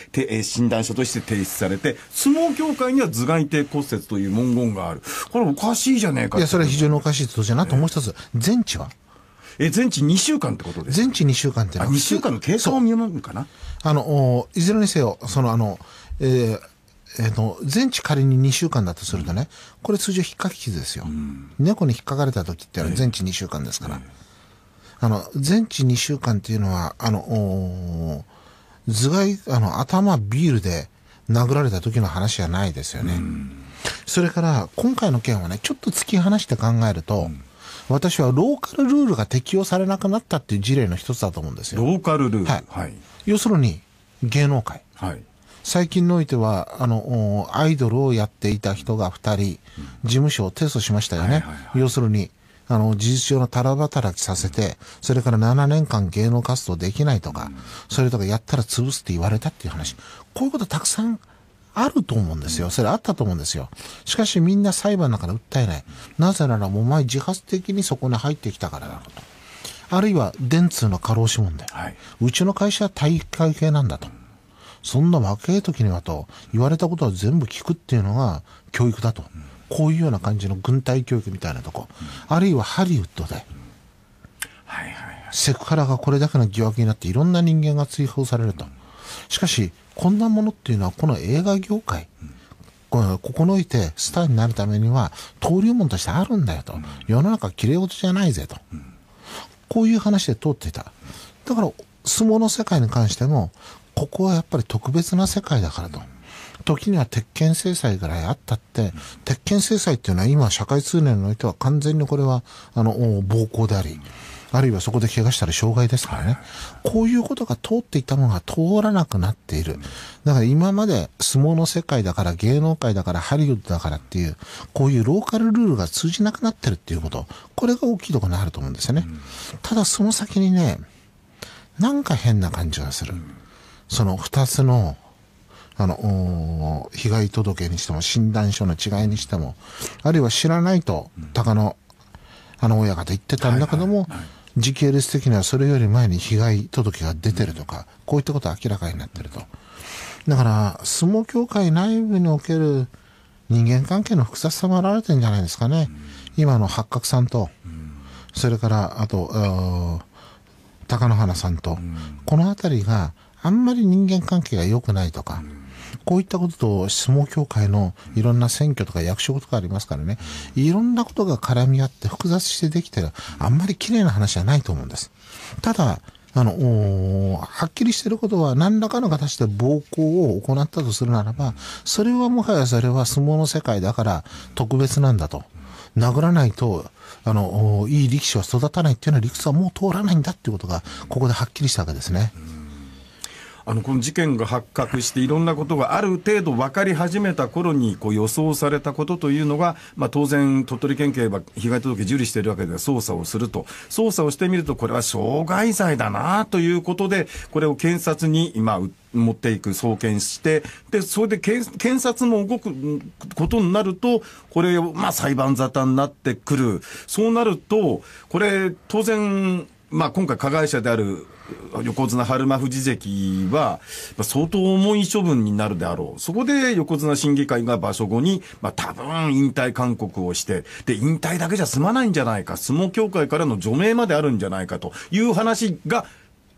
診断書として提出されて、相撲協会には頭蓋底骨折という文言がある。これおかしいじゃねえか。 いや、それは非常におかしいことじゃなと、もう一つ、全治はえ、全治にしゅうかんってことですか。 全治にしゅうかんってのはにしゅうかんの経過を見守るかな。 あの、いずれにせよ、そのあの、えーえー、と全治仮ににしゅうかんだとするとね、これ通常引っかき傷ですよ、うん、猫に引っかかれた時ってのは全治にしゅうかんですから、えー、あの全治にしゅうかんっていうのはあの頭蓋あの頭ビールで殴られた時の話じゃないですよね、うん、それから今回の件はね、ちょっと突き放して考えると、うん、私はローカルルールが適用されなくなったっていう事例の一つだと思うんですよ。 ローカルルール、 はいはい、要するに芸能界、はい、最近においてはあのアイドルをやっていた人がふたり、うん、事務所を提訴しましたよね、はいはいはい、要するにあの事実上のタラ働きさせて、それからななねんかん芸能活動できないとか、うん、それとかやったら潰すって言われたっていう話、こういうことたくさんあると思うんですよ。それあったと思うんですよ。しかしみんな裁判の中で訴えない。なぜならもうお前自発的にそこに入ってきたからだろうと。あるいは電通の過労死問題、はい、うちの会社は体育会系なんだと、そんな若い時にはと言われたことは全部聞くっていうのが教育だと、こういうような感じの軍隊教育みたいなとこ、あるいはハリウッドで、はいはいはい、セクハラがこれだけの疑惑になっていろんな人間が追放されると。しかしこんなものっていうのはこの映画業界、ここにおいてスターになるためには登竜門としてあるんだよと、世の中きれい事じゃないぜと、こういう話で通っていた。だから相撲の世界に関してもここはやっぱり特別な世界だからと。時には鉄拳制裁ぐらいあったって、鉄拳制裁っていうのは今社会通念においては完全にこれはあの暴行であり、あるいはそこで怪我したら傷害ですからね、こういうことが通っていたのが通らなくなっている。だから今まで相撲の世界だから芸能界だからハリウッドだからっていうこういうローカルルールが通じなくなってるっていうこと、これが大きいところにあると思うんですよね。ただその先にね、なんか変な感じがする。その二つのあの被害届にしても診断書の違いにしても、あるいは知らないと高野あの親方言ってたんだけども、はいはいはい、時系列的にはそれより前に被害届が出てるとか、こういったことが明らかになってると。だから相撲協会内部における人間関係の複雑さも現れてるんじゃないですかね、うん、今の八角さんと、うん、それからあと貴乃花さんと、うん、この辺りがあんまり人間関係が良くないとか、うん、こういったことと相撲協会のいろんな選挙とか役職とかありますからね、いろんなことが絡み合って複雑してできてる、あんまり綺麗な話じゃないと思うんです。ただあのはっきりしていることは、何らかの形で暴行を行ったとするならば、それはもはやそれは相撲の世界だから特別なんだと、殴らないとあのいい力士は育たないっていうような理屈はもう通らないんだっていうことがここではっきりしたわけですね。 あのこの事件が発覚していろんなことがある程度分かり始めた頃にこう予想されたことというのが、まあ、当然鳥取県警は被害届受理しているわけで捜査をすると、捜査をしてみるとこれは傷害罪だなということで、これを検察に今持っていく、送検して、でそれで検察も動くことになると、これをまあ裁判沙汰になってくる。そうなるとこれ当然、まあ、今回加害者である横綱日馬富士関は相当重い処分になるであろう。そこで横綱審議会が場所後に、まあ、多分引退勧告をして、で引退だけじゃ済まないんじゃないか、相撲協会からの除名まであるんじゃないかという話が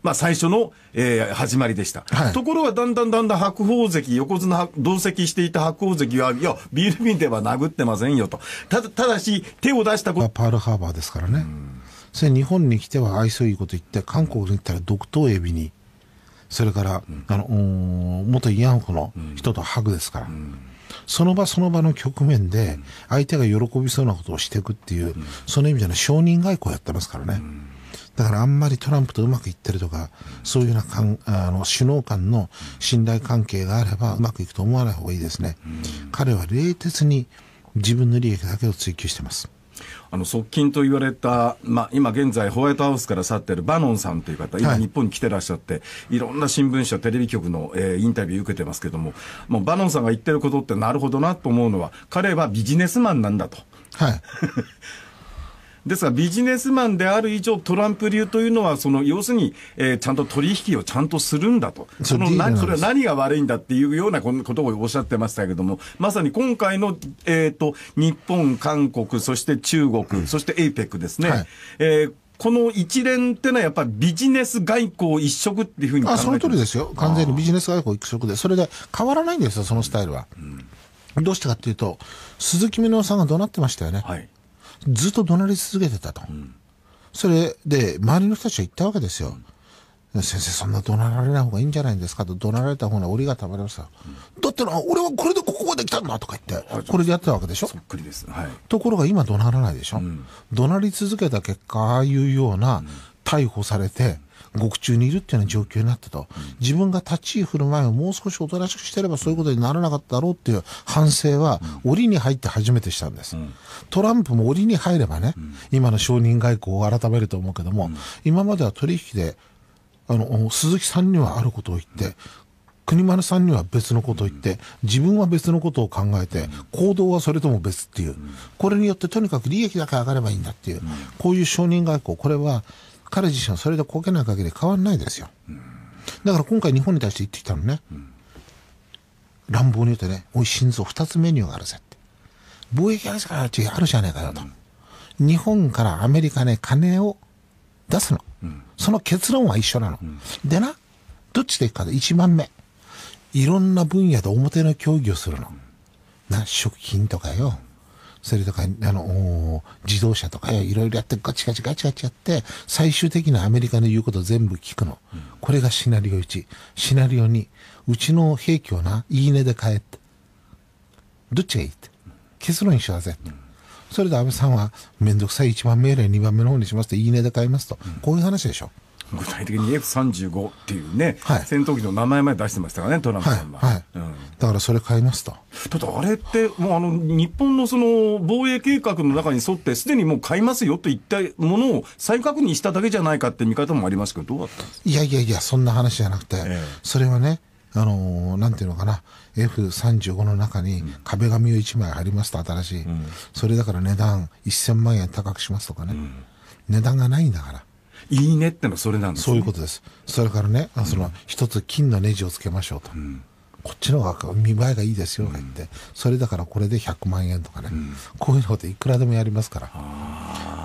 まあ、最初の、えー、始まりでした、はい、ところがだんだんだんだん白鵬関、横綱同席していた白鵬関は、いやビール瓶では殴ってませんよと、ただ、ただし手を出したことパールハーバーですからね、うん、それ日本に来ては愛想いいこと言って、韓国に行ったら毒頭エビに、それから、うん、あの元慰安婦の人とハグですから、うん、その場その場の局面で相手が喜びそうなことをしていくっていう、うん、その意味での承認外交をやってますからね、うん、だからあんまりトランプとうまくいってるとか、うん、そういうようなかんあの首脳間の信頼関係があればうまくいくと思わない方がいいですね、うん、彼は冷徹に自分の利益だけを追求してます。 あの側近と言われた、まあ、今現在ホワイトハウスから去っているバノンさんという方、今日本に来てらっしゃって、はい、いろんな新聞社テレビ局の、えー、インタビュー受けてますけども、もうバノンさんが言ってることってなるほどなと思うのは、彼はビジネスマンなんだと、 はいですがビジネスマンである以上トランプ流というのはその要するに、えー、ちゃんと取引をちゃんとするんだと、そのなそれは何が悪いんだっていうようなことをおっしゃってましたけども、まさに今回の、えー、と日本、韓国、そして中国、うん、そして エーペック ですね、はい、えーこの一連ってのはやっぱりビジネス外交一色っていうふうに考えてます。 あ、その通りですよ。完全にビジネス外交一色で、それで変わらないんですよ、そのスタイルは。うん、どうしてかっていうと、鈴木みのるさんが怒鳴ってましたよね。はい、ずっと怒鳴り続けてたと。うん、それで、周りの人たちは言ったわけですよ。うん、先生、そんな怒鳴られない方がいいんじゃないですかと、怒鳴られた方が檻がたまりますよ。うん、だってな、俺はこれでここまで来たんだとか言って、これでやってたわけでしょ。 そっくりです。はい。 ところが今怒鳴らないでしょ。うん、怒鳴り続けた結果、ああいうような、うん逮捕されて獄中にいるっていうような状況になったと、うん、自分が立ち居振る舞いをもう少しおとなしくしてればそういうことにならなかっただろうっていう反省は、うん、檻に入って初めてしたんです、うん、トランプも檻に入ればね、うん、今の承認外交を改めると思うけども、うん、今までは取引であの鈴木さんにはあることを言って、うん、国丸さんには別のことを言って、うん、自分は別のことを考えて、うん、行動はそれとも別っていう、うん、これによってとにかく利益だけ上がればいいんだっていう、うん、こういう承認外交、これは彼自身はそれでこけない限り変わらないですよ、うん、だから今回日本に対して言ってきたのね、うん、乱暴に言うとね、おい心臓ふたつメニューがあるぜって、貿易あるじゃねえかよと、うん、日本からアメリカに金を出すの、うん、その結論は一緒なの、うん、でな、どっちでいくかでいちばんめ、いろんな分野で表の協議をするの、うん、な、食品とかよ、それとか、あの、自動車とかいろいろやってガチガチガチガチやって、最終的にアメリカの言うことを全部聞くの。うん、これがシナリオいち。シナリオに、うちの兵器をな、いいねで買えって。どっちがいいって。結論一緒だぜって。うん、それで安倍さんは、めんどくさいいちばんめよりにばんめの方にしますと、いいねで買いますと。うん、こういう話でしょ。 具体的に エフさんじゅうご っていうね、はい、戦闘機の名前まで出してましたからね、トランプさんは。 はいはいうん、だからそれ買いますと。 ただあれって、もうあの日本のその防衛計画の中に沿って、すでにもう買いますよといったものを再確認しただけじゃないかって見方もありますけど、どうだったんですか。 いやいやいや、そんな話じゃなくて、ええ、それはね、あのー、なんていうのかな、エフさんじゅうご の中に壁紙をいちまい貼りますと、新しい、うん、それだから値段せんまんえん高くしますとかね、うん、値段がないんだから。 いいねってのはそれなんですね。 そういうことです。それからね、うん、その一つ金のネジをつけましょうと、うん、こっちの方が見栄えがいいですよと言って、うん、それだからこれでひゃくまんえんとかね、うん、こういうのっていくらでもやりますから、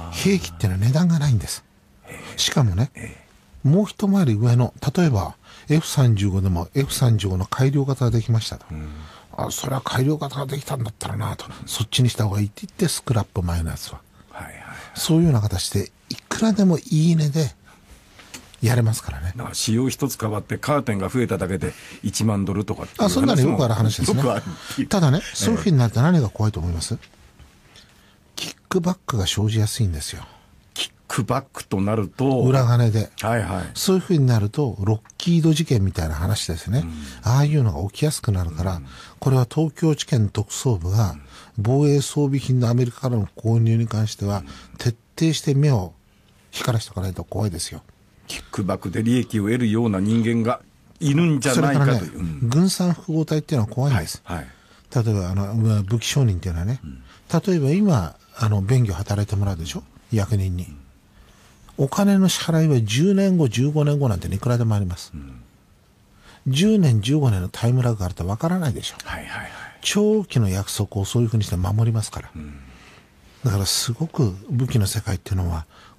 兵器っていうのは値段がないんです。しかもね、もう一回り上の、例えば エフさんじゅうご でも エフさんじゅうご の改良型ができましたと、うん、あ、それは改良型ができたんだったらなと、うん、そっちにした方がいいって言って、スクラップ前のやつは、はいはいはい、そういうような形でいくらでもいいねでやれますからね。 だから仕様一つ変わってカーテンが増えただけでいちまんドルとかっていう話も、 あ、そんなのよくある話ですね。ただね、そういうふうになると何が怖いと思います、ええ、キックバックが生じやすいんですよ。 キックバックとなると裏金で、 はいはい、 そういうふうになるとロッキード事件みたいな話ですね、うん、ああいうのが起きやすくなるから、うん、これは東京地検特捜部が防衛装備品のアメリカからの購入に関しては徹底して目を光らしておかないと怖いですよ。 キックバックで利益を得るような人間がいるんじゃないかという。それからね、うん、 軍産複合体っていうのは怖いんです、はいはい、例えばあの武器商人っていうのはね、うん、例えば今あの便宜を働いてもらうでしょ、役人に、うん、お金の支払いはじゅうねんごじゅうごねんごなんていくらでもあります、うん、じゅうねんじゅうごねんのタイムラグがあるとわからないでしょ、はいはいはい、長期の約束をそういうふうにして守りますから、うん、だからすごく武器の世界っていうのは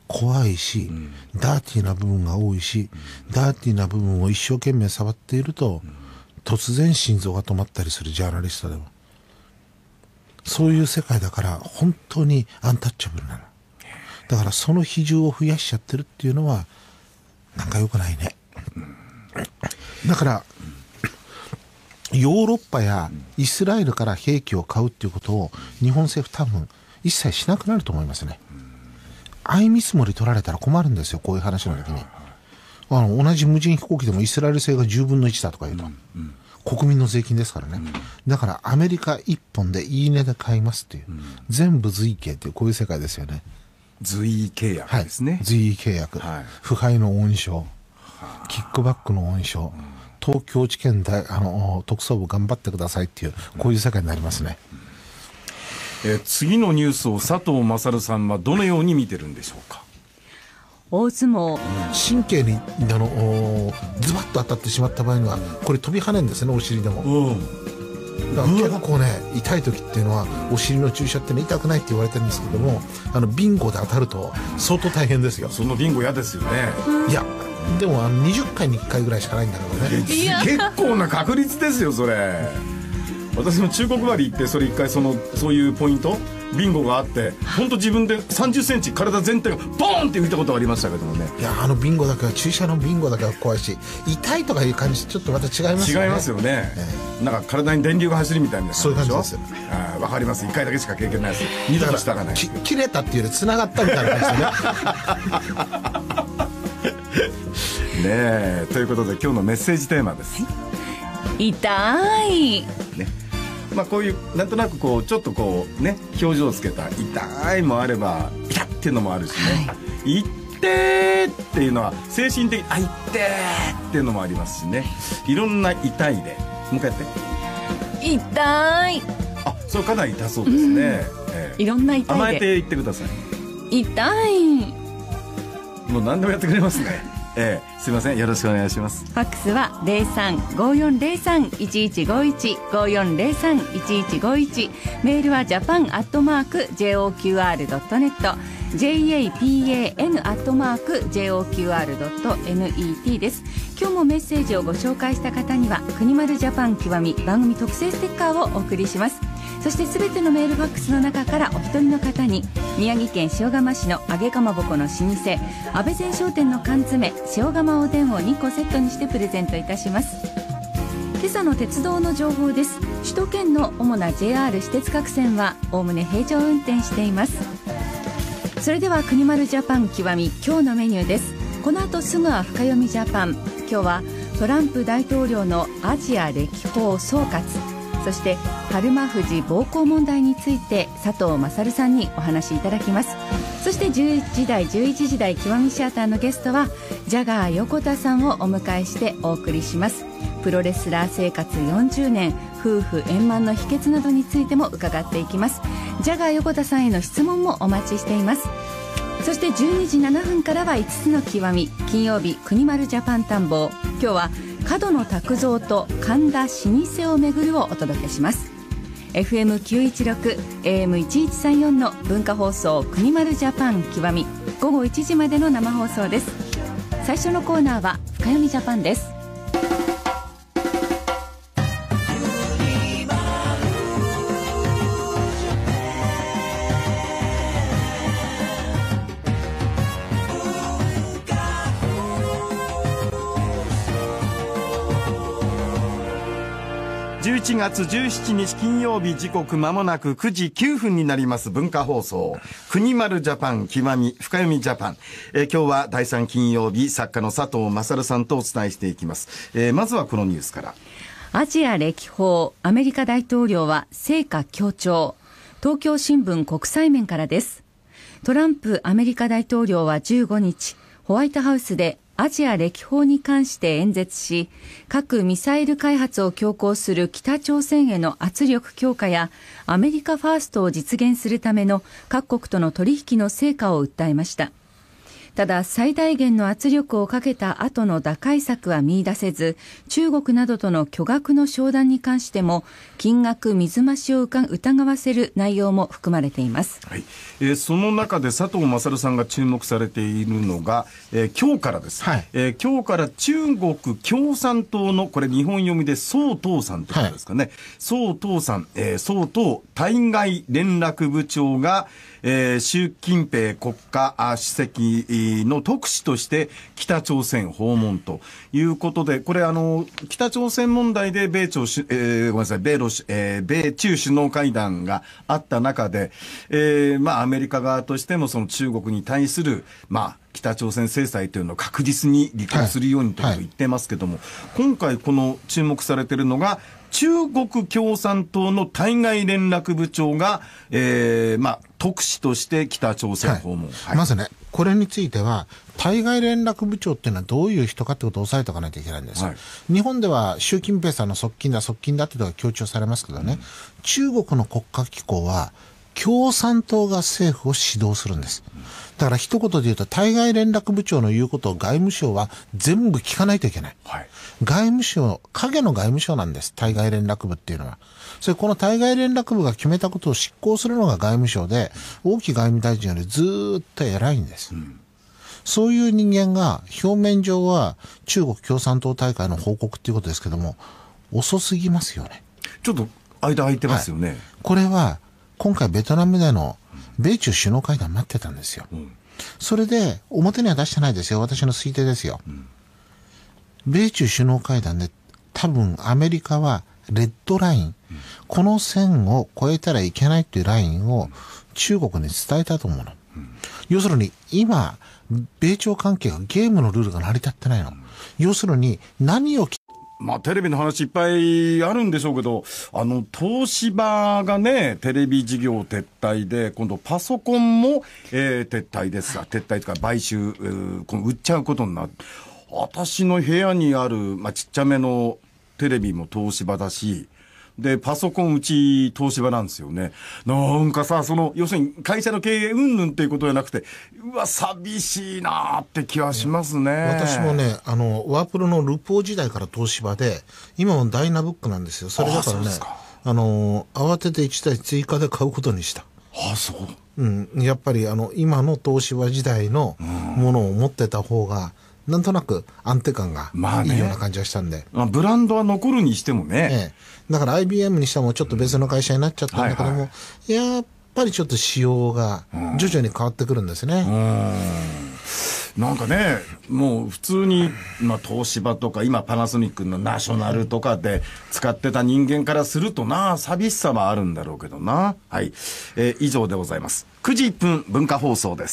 怖いし、うん、ダーティーな部分が多いし、うん、ダーティーな部分を一生懸命触っていると、うん、突然心臓が止まったりするジャーナリストでも。そういう世界だから本当にアンタッチャブルなの。だからその比重を増やしちゃってるっていうのはなんか良くないね。だからヨーロッパやイスラエルから兵器を買うっていうことを日本政府多分一切しなくなると思いますね。相見積もり取られたら困るんですよ、こういう話の時に。あの同じ無人飛行機でもイスラエル製がじゅうぶんのいちだとか言うと、うんうん、国民の税金ですからね、うん、だからアメリカ一本でいい値で買いますっていう、うん、全部随契っていうこういう世界ですよね。 随契約ですね、 はい、随契約、はい、腐敗の温床、キックバックの温床、うん、東京地検大あの特捜部頑張ってくださいっていうこういう世界になりますね。 うん、えー、次のニュースを佐藤勝さんはどのように見てるんでしょうか。 大相撲、 神経にあのズバッと当たってしまった場合にはこれ飛び跳ねるんですね、お尻でも。うん、だから結構ね痛い時っていうのはお尻の注射ってね痛くないって言われてるんですけども、あのビンゴで当たると相当大変ですよ。 そのビンゴ嫌ですよね。 いやでもあのにじゅっかいにいっかいぐらいしかないんだけどね。 結構な確率ですよそれ。私も中国割行ってそれ一回そのそういうポイントビンゴがあって本当自分でさんじゅっセンチ体全体がボーンって浮いたことがありましたけどもね。 いやあのビンゴだけは注射のビンゴだけは怖いし痛いとかいう感じちょっとまた違いますよね。 違いますよね、えー、なんか体に電流が走るみたいな感じでしょ。 そういう感じですよ。 あわかります。いっかいだけしか経験ないです。二度としたがない。 き切れたっていうより繋がったみたいな感じですねねえということで今日のメッセージテーマです、はい、 痛いね。まあ、こういうなんとなくこうちょっとこうね表情をつけた痛いもあればピタッっていうのもあるしね、はい、痛ーっていうのは精神的あ痛ーっていうのもありますしね。いろんな痛いでもう一回やって痛い。 あそれかなり痛そうですね、うんえー、いろんな痛いで甘えて言ってください。痛い。 もう何でもやってくれますね。ええ、すいませんよろしくお願いします。 ファックスは ゼロさん ごよんゼロさん いちいちごいち ごよんゼロさん いちいちごいち メールは ジャパン アットマーク ジェイオーキューアール ドットネット ジェイエーピーエーエヌ アットマーク ジェイオーキューアール ドットネット です。今日もメッセージをご紹介した方には国丸ジャパン極み番組特製ステッカーをお送りします。そしてすべてのメールファックスの中からお一人の方に宮城県塩釜市の揚げかまぼこの老舗安倍前商店の缶詰塩釜おでんをにこセットにしてプレゼントいたします。今朝の鉄道の情報です。首都圏の主な ジェイアール 私鉄各線はおおむね平常運転しています。それでは国丸ジャパン極み今日のメニューです。この後すぐは深読みジャパン。今日はトランプ大統領のアジア歴訪総括、そして春馬富士暴行問題について佐藤勝さんにお話しいただきます。そしてじゅういちじ台じゅういちじ台極みシアターのゲストはジャガー横田さんをお迎えしてお送りします。プロレスラー生活よんじゅうねん、夫婦円満の秘訣などについても伺っていきます。ジャガー横田さんへの質問もお待ちしています。そしてじゅうにじななふんからはいつつの極み金曜日国丸ジャパン探訪。今日は角野卓造と神田老舗をめぐるをお届けします。 エフエムきゅういちろく エーエムいちいちさんよん の文化放送国丸ジャパン極み午後いちじまでの生放送です。最初のコーナーは深読みジャパンです。 じゅういちがつじゅうしちにち金曜日、時刻まもなくくじきゅうふんになります。文化放送国丸ジャパン極み深読みジャパン、えー、今日はだいさん金曜日、作家の佐藤勝さんとお伝えしていきます。えー、まずはこのニュースから。 アジア歴訪、アメリカ大統領は成果強調。東京新聞国際面からです。トランプアメリカ大統領はじゅうごにちホワイトハウスでアジア歴訪に関して演説し、核・ミサイル開発を強行する北朝鮮への圧力強化やアメリカファーストを実現するための各国との取引の成果を訴えました。 ただ最大限の圧力をかけた後の打開策は見出せず、中国などとの巨額の商談に関しても金額水増しを疑わせる内容も含まれています。 はい、えー、その中で佐藤勝さんが注目されているのが、えー、今日からです、はい、えー、今日から中国共産党の、これ日本読みで宋東さんということですかね、はい、宋東さん、えー、宋東対外連絡部長がえー、習近平国家主席の特使として北朝鮮訪問ということで、これあの北朝鮮問題で米朝、えー、ごめんなさい、米ロ、えー、米中首脳会談があった中で、えー、まあアメリカ側としてもその中国に対するまあ北朝鮮制裁というのを確実に履行するようにということを言ってますけども、はいはい、今回この注目されているのが中国共産党の対外連絡部長が、えー、まあ特使として北朝鮮訪問、はいはい、 まずね、これについては対外連絡部長っていうのはどういう人かってことを押さえておかないといけないんです、はい、日本では習近平さんの側近だ側近だっていうのが強調されますけどね、うん、中国の国家機構は共産党が政府を指導するんです。だから一言で言うと対外連絡部長の言うことを外務省は全部聞かないといけない、はい、外務省、影の外務省なんです、対外連絡部っていうのは。それこの対外連絡部が決めたことを執行するのが外務省で、王毅外務大臣よりずーっと偉いんです、うん、そういう人間が表面上は中国共産党大会の報告っていうことですけども、遅すぎますよね。 ちょっと間空いてますよね、はい、 これは今回ベトナムでの米中首脳会談待ってたんですよ、うん、それで表には出してないですよ、私の推定ですよ、うん、米中首脳会談で多分アメリカはレッドライン、うん、この線を越えたらいけないっていうラインを中国に伝えたと思うの、うん、要するに今米朝関係がゲームのルールが成り立ってないの、うん、要するに何をまあテレビの話いっぱいあるんでしょうけど、あの東芝がねテレビ事業撤退で、今度パソコンも、えー、撤退ですが、撤退というか買収、うこの売っちゃうことになる。私の部屋にある、まあ、ちっちゃめのテレビも東芝だし、でパソコンうち東芝なんですよね。なんかさ、その要するに会社の経営云々っていうことじゃなくて、うわ寂しいなって気はしますね。 私もね、あのワープロのルポー時代から東芝で、今もダイナブックなんですよ。それだからね、あの慌てていちだい追加で買うことにした。 ああ、そう。 うん、やっぱりあの今の東芝時代のものを持ってた方が、なんとなく安定感がいいような感じがしたんで、 まあね、ブランドは残るにしてもね、ええ、だから アイビーエム にしてもちょっと別の会社になっちゃったんだけども、うんはいはい、やっぱりちょっと仕様が徐々に変わってくるんですね、 うん、なんかね、もう普通に、まあ、東芝とか今パナソニックのナショナルとかで使ってた人間からするとな、寂しさはあるんだろうけどな。はい、えー、以上でございます。くじいっぷん文化放送です。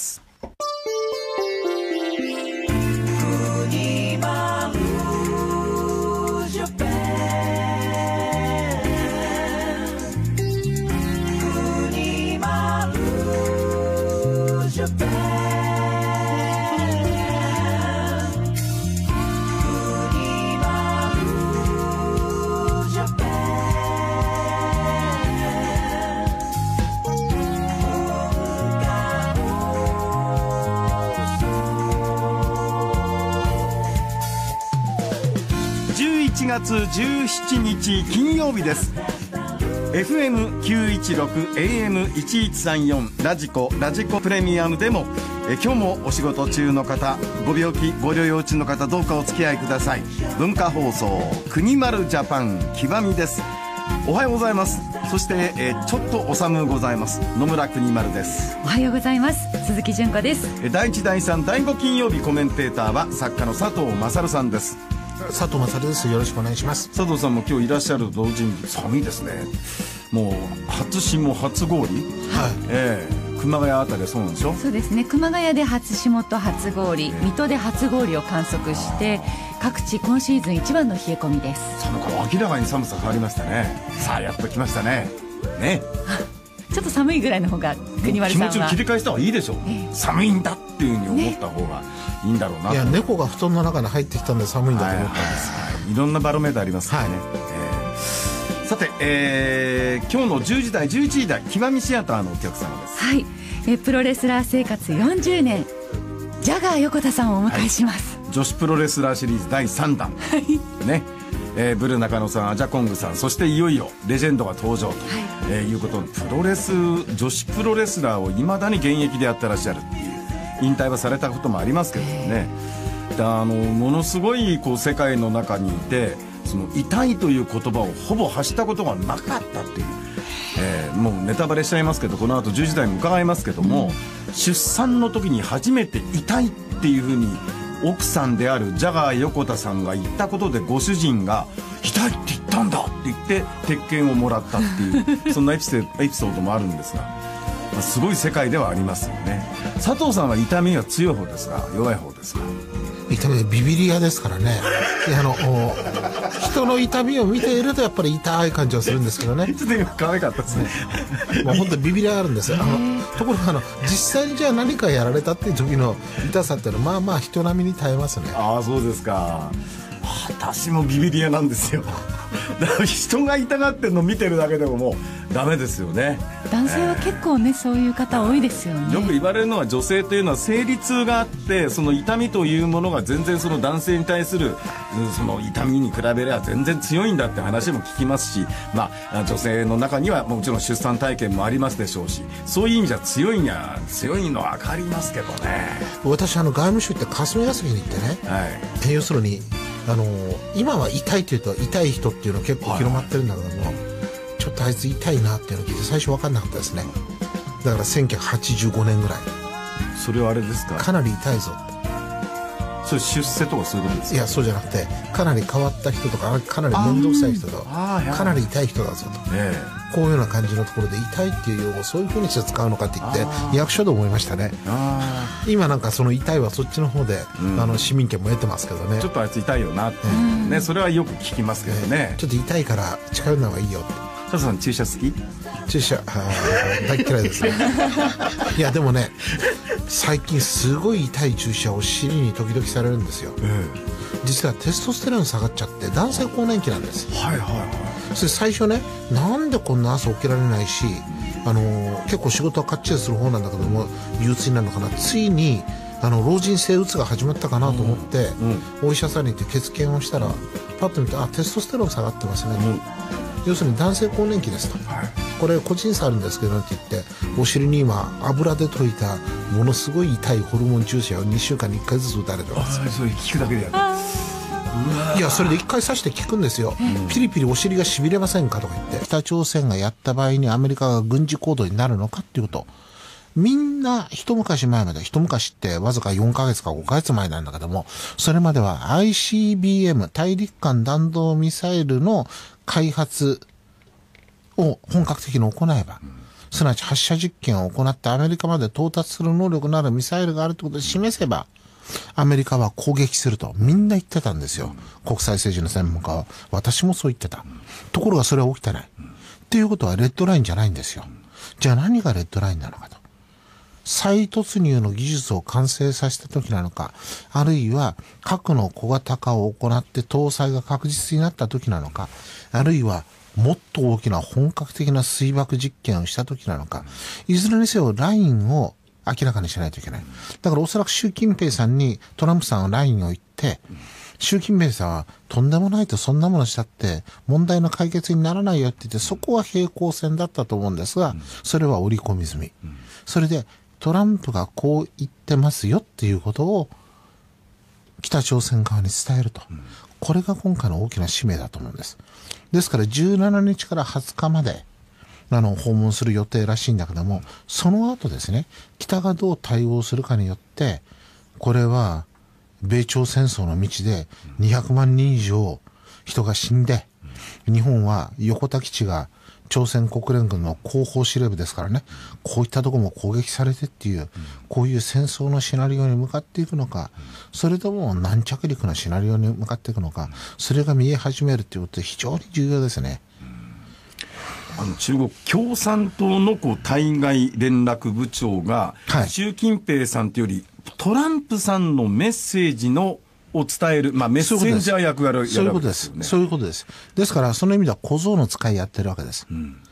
いちがつじゅうしちにち金曜日です。 エフエムきゅういちろく エーエムいちいちさんよん ラジコラジコプレミアムでもえ今日もお仕事中の方、ご病気ご療養中の方、どうかお付き合いください。文化放送国丸ジャパン極みです。おはようございます。そして、えー、ちょっとお寒ございます野村国丸です。 おはようございます。鈴木純子です。 だいいちだいさんだいご金曜日コメンテーターは作家の佐藤勝さんです。 佐藤勝です。よろしくお願いします。 佐藤さんも今日いらっしゃる同時に寒いですね。もう初霜初氷、はい、えー、熊谷あたりはそうなんでしょ。 そうですね、熊谷で初霜と初氷、水戸で初氷を観測して、各地今シーズン一番の冷え込みです。 寒か明らかに寒さ変わりましたね。さあやっと来ましたね。ねちょっと寒いぐらいの方が国丸さんは気持ちを切り返した方がいいでしょう、えー、寒いんだっていうふうに思った方がいいんだろうな、 ね、いや猫が布団の中に入ってきたんで寒いんだと思ったんです。 はいはいはい、いろんなバロメーターありますからね、はい、えー、さて、えー、今日のじゅうじ台じゅういちじ台極みシアターのお客様です。 はい、えプロレスラー生活よんじゅうねん、 ジャガー横田さんをお迎えします、 はい、女子プロレスラーシリーズだいさんだん、はいねえー、ブルー中野さん、アジャコングさん、そしていよいよレジェンドが登場と、はいえー、いうことで、プロレス女子プロレスラーをいまだに現役でやってらっしゃるっていう、引退はされたこともありますけどね、あのものすごいこう世界の中にいて、その痛いという言葉をほぼ発したことがなかったっていう、えー、もうネタバレしちゃいますけど、この後じゅうじ台も伺いますけども、うん、出産の時に初めて痛いっていうふうに奥さんであるジャガー横田さんが言ったことで、ご主人が痛いって言ったんだって言って鉄拳をもらったっていうそんなエピソードもあるんですが、まあ、すごい世界ではありますよね。佐藤さんは痛みは強い方ですか、弱い方ですか？ 痛みはビビリ屋ですからね。あの人の痛みを見ているとやっぱり痛い感じはするんですけどね。 ちょっと今可愛かったですね。 もう本当にビビりがあるんですよ。あのところがあの実際にじゃあ何かやられたっていう時の痛さっていうのはまあまあ人並みに耐えますね。 ああそうですか。私もビビり屋なんですよ。だから人が痛がってるの見てるだけでももうダメですよね。 男性は結構ね、えー、そういう方多いですよね。 よく言われるのは、女性というのは生理痛があって、その痛みというものが全然その男性に対するその痛みに比べれば全然強いんだって話も聞きますし、まあ、女性の中にはもちろん出産体験もありますでしょうし、そういう意味じゃ強いには強いのは分かりますけどね。 私あの外務省行って霞が関に行ってね、はい、要するにあの今は痛いというと痛い人っていうの結構広まってるんだけども、はい、ちょっとあいつ痛いなっていうのを聞いて最初分かんなかったですね。だからせんきゅうひゃくはちじゅうごねんぐらい。 それはあれですか、 かなり痛いぞ。 それ出世とかそういうことですか？ いやそうじゃなくて、かなり変わった人とかかなり面倒くさい人とかなり痛い人だぞと、えー、こういうような感じのところで痛いっていう用語をそういうふうにして使うのかって言って役所で思いましたね。今なんかその痛いはそっちの方で、うん、あの市民権も得てますけどね。 ちょっとあいつ痛いよなって、うんね、それはよく聞きますけどね、 えー、ちょっと痛いから近寄るのがいいよって。 佐藤さん注射好き？ 注射大嫌いですね。いやでもね、最近すごい痛い注射を尻に時々されるんですよ、えー、実はテストステロン下がっちゃって男性更年期なんです。はいはいはい。それ最初ね、なんでこんな朝起きられないし、あのー、結構仕事はかっちりする方なんだけども憂鬱になるのかな、ついにあの老人性うつが始まったかなと思って、うん、お医者さんに行って血検をしたらパッと見て、あテストステロン下がってますね、うん、要するに男性更年期ですと、はい、これ個人差あるんですけどって言って、お尻に今油で溶いたものすごい痛いホルモン注射をにしゅうかんにいっかいずつ打たれてます。 それ聞くだけでやる。 いやそれでいっかい刺して聞くんですよ、うん、ピリピリお尻がしびれませんかとか言って、北朝鮮がやった場合にアメリカが軍事行動になるのかっていうこと、みんな一昔前まで、一昔ってわずかよんかげつかごかげつまえなんだけども、それまでは アイシービーエム 大陸間弾道ミサイルの開発を本格的に行えば、すなわち発射実験を行ってアメリカまで到達する能力のあるミサイルがあるということを示せば、アメリカは攻撃するとみんな言ってたんですよ。国際政治の専門家は。私もそう言ってた。ところがそれは起きてない。っていうことはレッドラインじゃないんですよ。じゃあ何がレッドラインなのかと。再突入の技術を完成させた時なのか、あるいは核の小型化を行って搭載が確実になった時なのか、あるいはもっと大きな本格的な水爆実験をした時なのか、いずれにせよラインを明らかにしないといけない。だからおそらく習近平さんにトランプさんはラインを言って、習近平さんはとんでもないと、そんなものしたって問題の解決にならないよって言って、そこは平行線だったと思うんですが、それは織り込み済み。それでトランプがこう言ってますよっていうことを北朝鮮側に伝えると。これが今回の大きな使命だと思うんです。ですからじゅうしちにちからはつかまであの訪問する予定らしいんだけども、その後ですね、北がどう対応するかによって、これは米朝戦争の道でにひゃくまんにん以上人が死んで、日本は横田基地が朝鮮国連軍の後方司令部ですからね、こういったところも攻撃されてっていう、こういう戦争のシナリオに向かっていくのか、それとも軟着陸のシナリオに向かっていくのか、それが見え始めるということで非常に重要ですね。 あの中国共産党のこう対外連絡部長が、はい、習近平さんというよりトランプさんのメッセージのを伝える、まあ、メッセンジャー役割をやるわけですよね。 そういうことです。そういうことです。ですからその意味では小僧の使いやってるわけです、うん、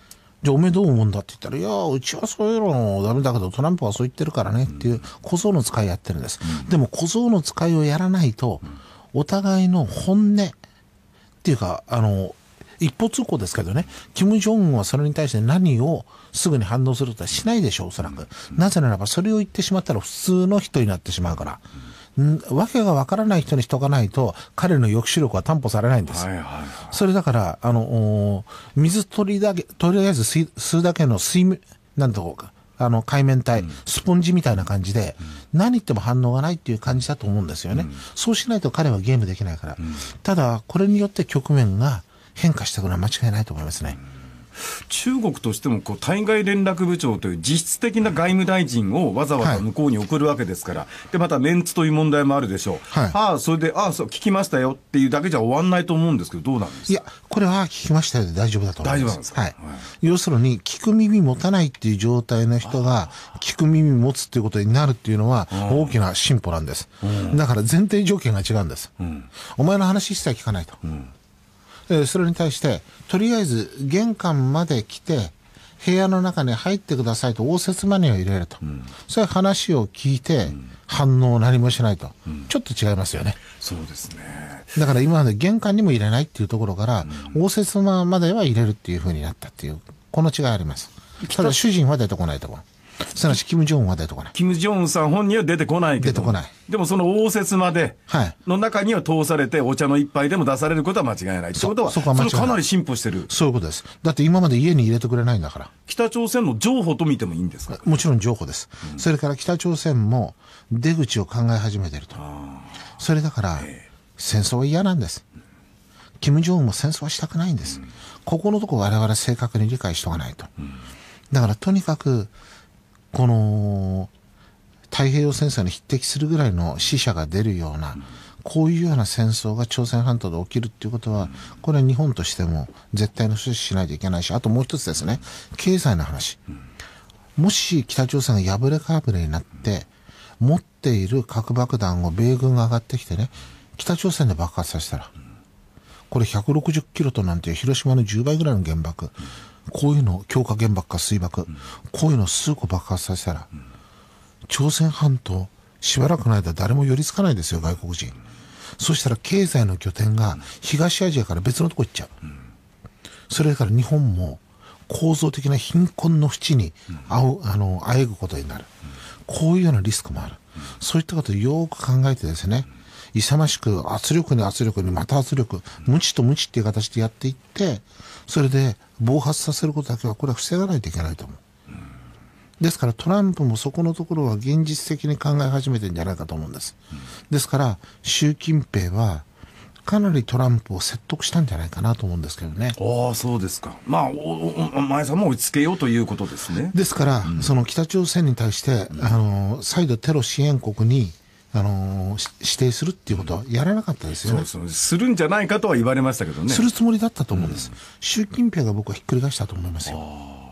じゃあおめえどう思うんだって言ったら、いやうちはそういうのダメだけどトランプはそう言ってるからねっていう小僧の使いやってるんです、うん、でも小僧の使いをやらないと、うん、お互いの本音っていうかあの一方通行ですけどね、金正恩はそれに対して何をすぐに反応することはしないでしょう、おそらく、うん、なぜならばそれを言ってしまったら普通の人になってしまうから、うん、わけがわからない人にしとかないと彼の抑止力は担保されないんです、はいはいはい、それだからあの水取りだけとりあえず吸うだけの水なんとかあの海綿体、うん、スポンジみたいな感じで、うん、何言っても反応がないっていう感じだと思うんですよね、うん、そうしないと彼はゲームできないから、うん、ただこれによって局面が変化していくのは間違いないと思いますね。 中国としてもこう対外連絡部長という実質的な外務大臣をわざわざ向こうに送るわけですから、はい、でまたメンツという問題もあるでしょう、はい、ああそれでああそう聞きましたよっていうだけじゃ終わんないと思うんですけど、どうなんですか。 いやこれは聞きましたよで大丈夫だと思います。 大丈夫なんですか、はいはい、 要するに聞く耳持たないっていう状態の人が聞く耳持つっていうことになるっていうのは大きな進歩なんです、うん、だから前提条件が違うんです、うん、お前の話一切聞かないと、うんそれに対してとりあえず玄関まで来て部屋の中に入ってくださいと応接間には入れると、うん、そういう話を聞いて、うん、反応何もしないと、うん、ちょっと違いますよね。 そうですね。 だから今まで玄関にも入れないっていうところから、うん、応接間までは入れるっていうふうになったっていうこの違いあります。ただ主人は出てこないところ、すなわち金正恩は出てこない。 金正恩さん本人は出てこないけど、 出てこない。 でもその応接間での中には通されてお茶の一杯でも出されることは間違いないってことは、そこは間違いない。それかなり進歩してる。 そういうことです。だって今まで家に入れてくれないんだから。 北朝鮮の譲歩と見てもいいんですか。 もちろん譲歩です、うん、それから北朝鮮も出口を考え始めていると。それだから戦争は嫌なんです。金正恩も戦争はしたくないんです、うん、ここのところ我々正確に理解しておかないと、うん、だからとにかくこの太平洋戦争に匹敵するぐらいの死者が出るような、うん、こういうような戦争が朝鮮半島で起きるっていうことは、うん、これは日本としても絶対の阻止しないといけないし、あともう一つですね、経済の話、うん、もし北朝鮮が破れかぶれになって、うん、持っている核爆弾を米軍が上がってきてね、北朝鮮で爆発させたら、うん、これひゃくろくじゅっキロとなんて広島のじゅうばいぐらいの原爆、うん、こういうの強化原爆か水爆、うん、こういうのを数個爆発させたら、うん、朝鮮半島しばらくの間誰も寄りつかないですよ、外国人、うん、そしたら経済の拠点が東アジアから別のとこ行っちゃう、うん、それから日本も構造的な貧困の淵にあう、あのあえぐことになる、うん、こういうようなリスクもある、うん、そういったことをよく考えてですね、勇ましく圧力に圧力にまた圧力、無知と無知っていう形でやっていって、それで暴発させることだけはこれは防がないといけないと思う。ですからトランプもそこのところは現実的に考え始めてるんじゃないかと思うんです。ですから習近平はかなりトランプを説得したんじゃないかなと思うんですけどね。 ああ、そうですか。まあおお前さんも落ち着けようということですね。 ですから、うん、その北朝鮮に対して、うん、あの再度テロ支援国にあのー、指定するっていうことはやらなかったですよね、うん、そうそう、するんじゃないかとは言われましたけどね。 するつもりだったと思うんです、うん、習近平が僕はひっくり返したと思いますよ。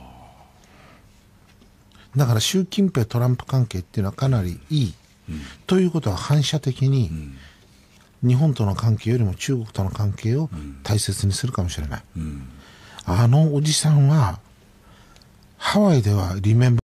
だから習近平トランプ関係っていうのはかなりいい、うん、ということは反射的に、うん、日本との関係よりも中国との関係を大切にするかもしれない、うん、あのおじさんはハワイではリメンバー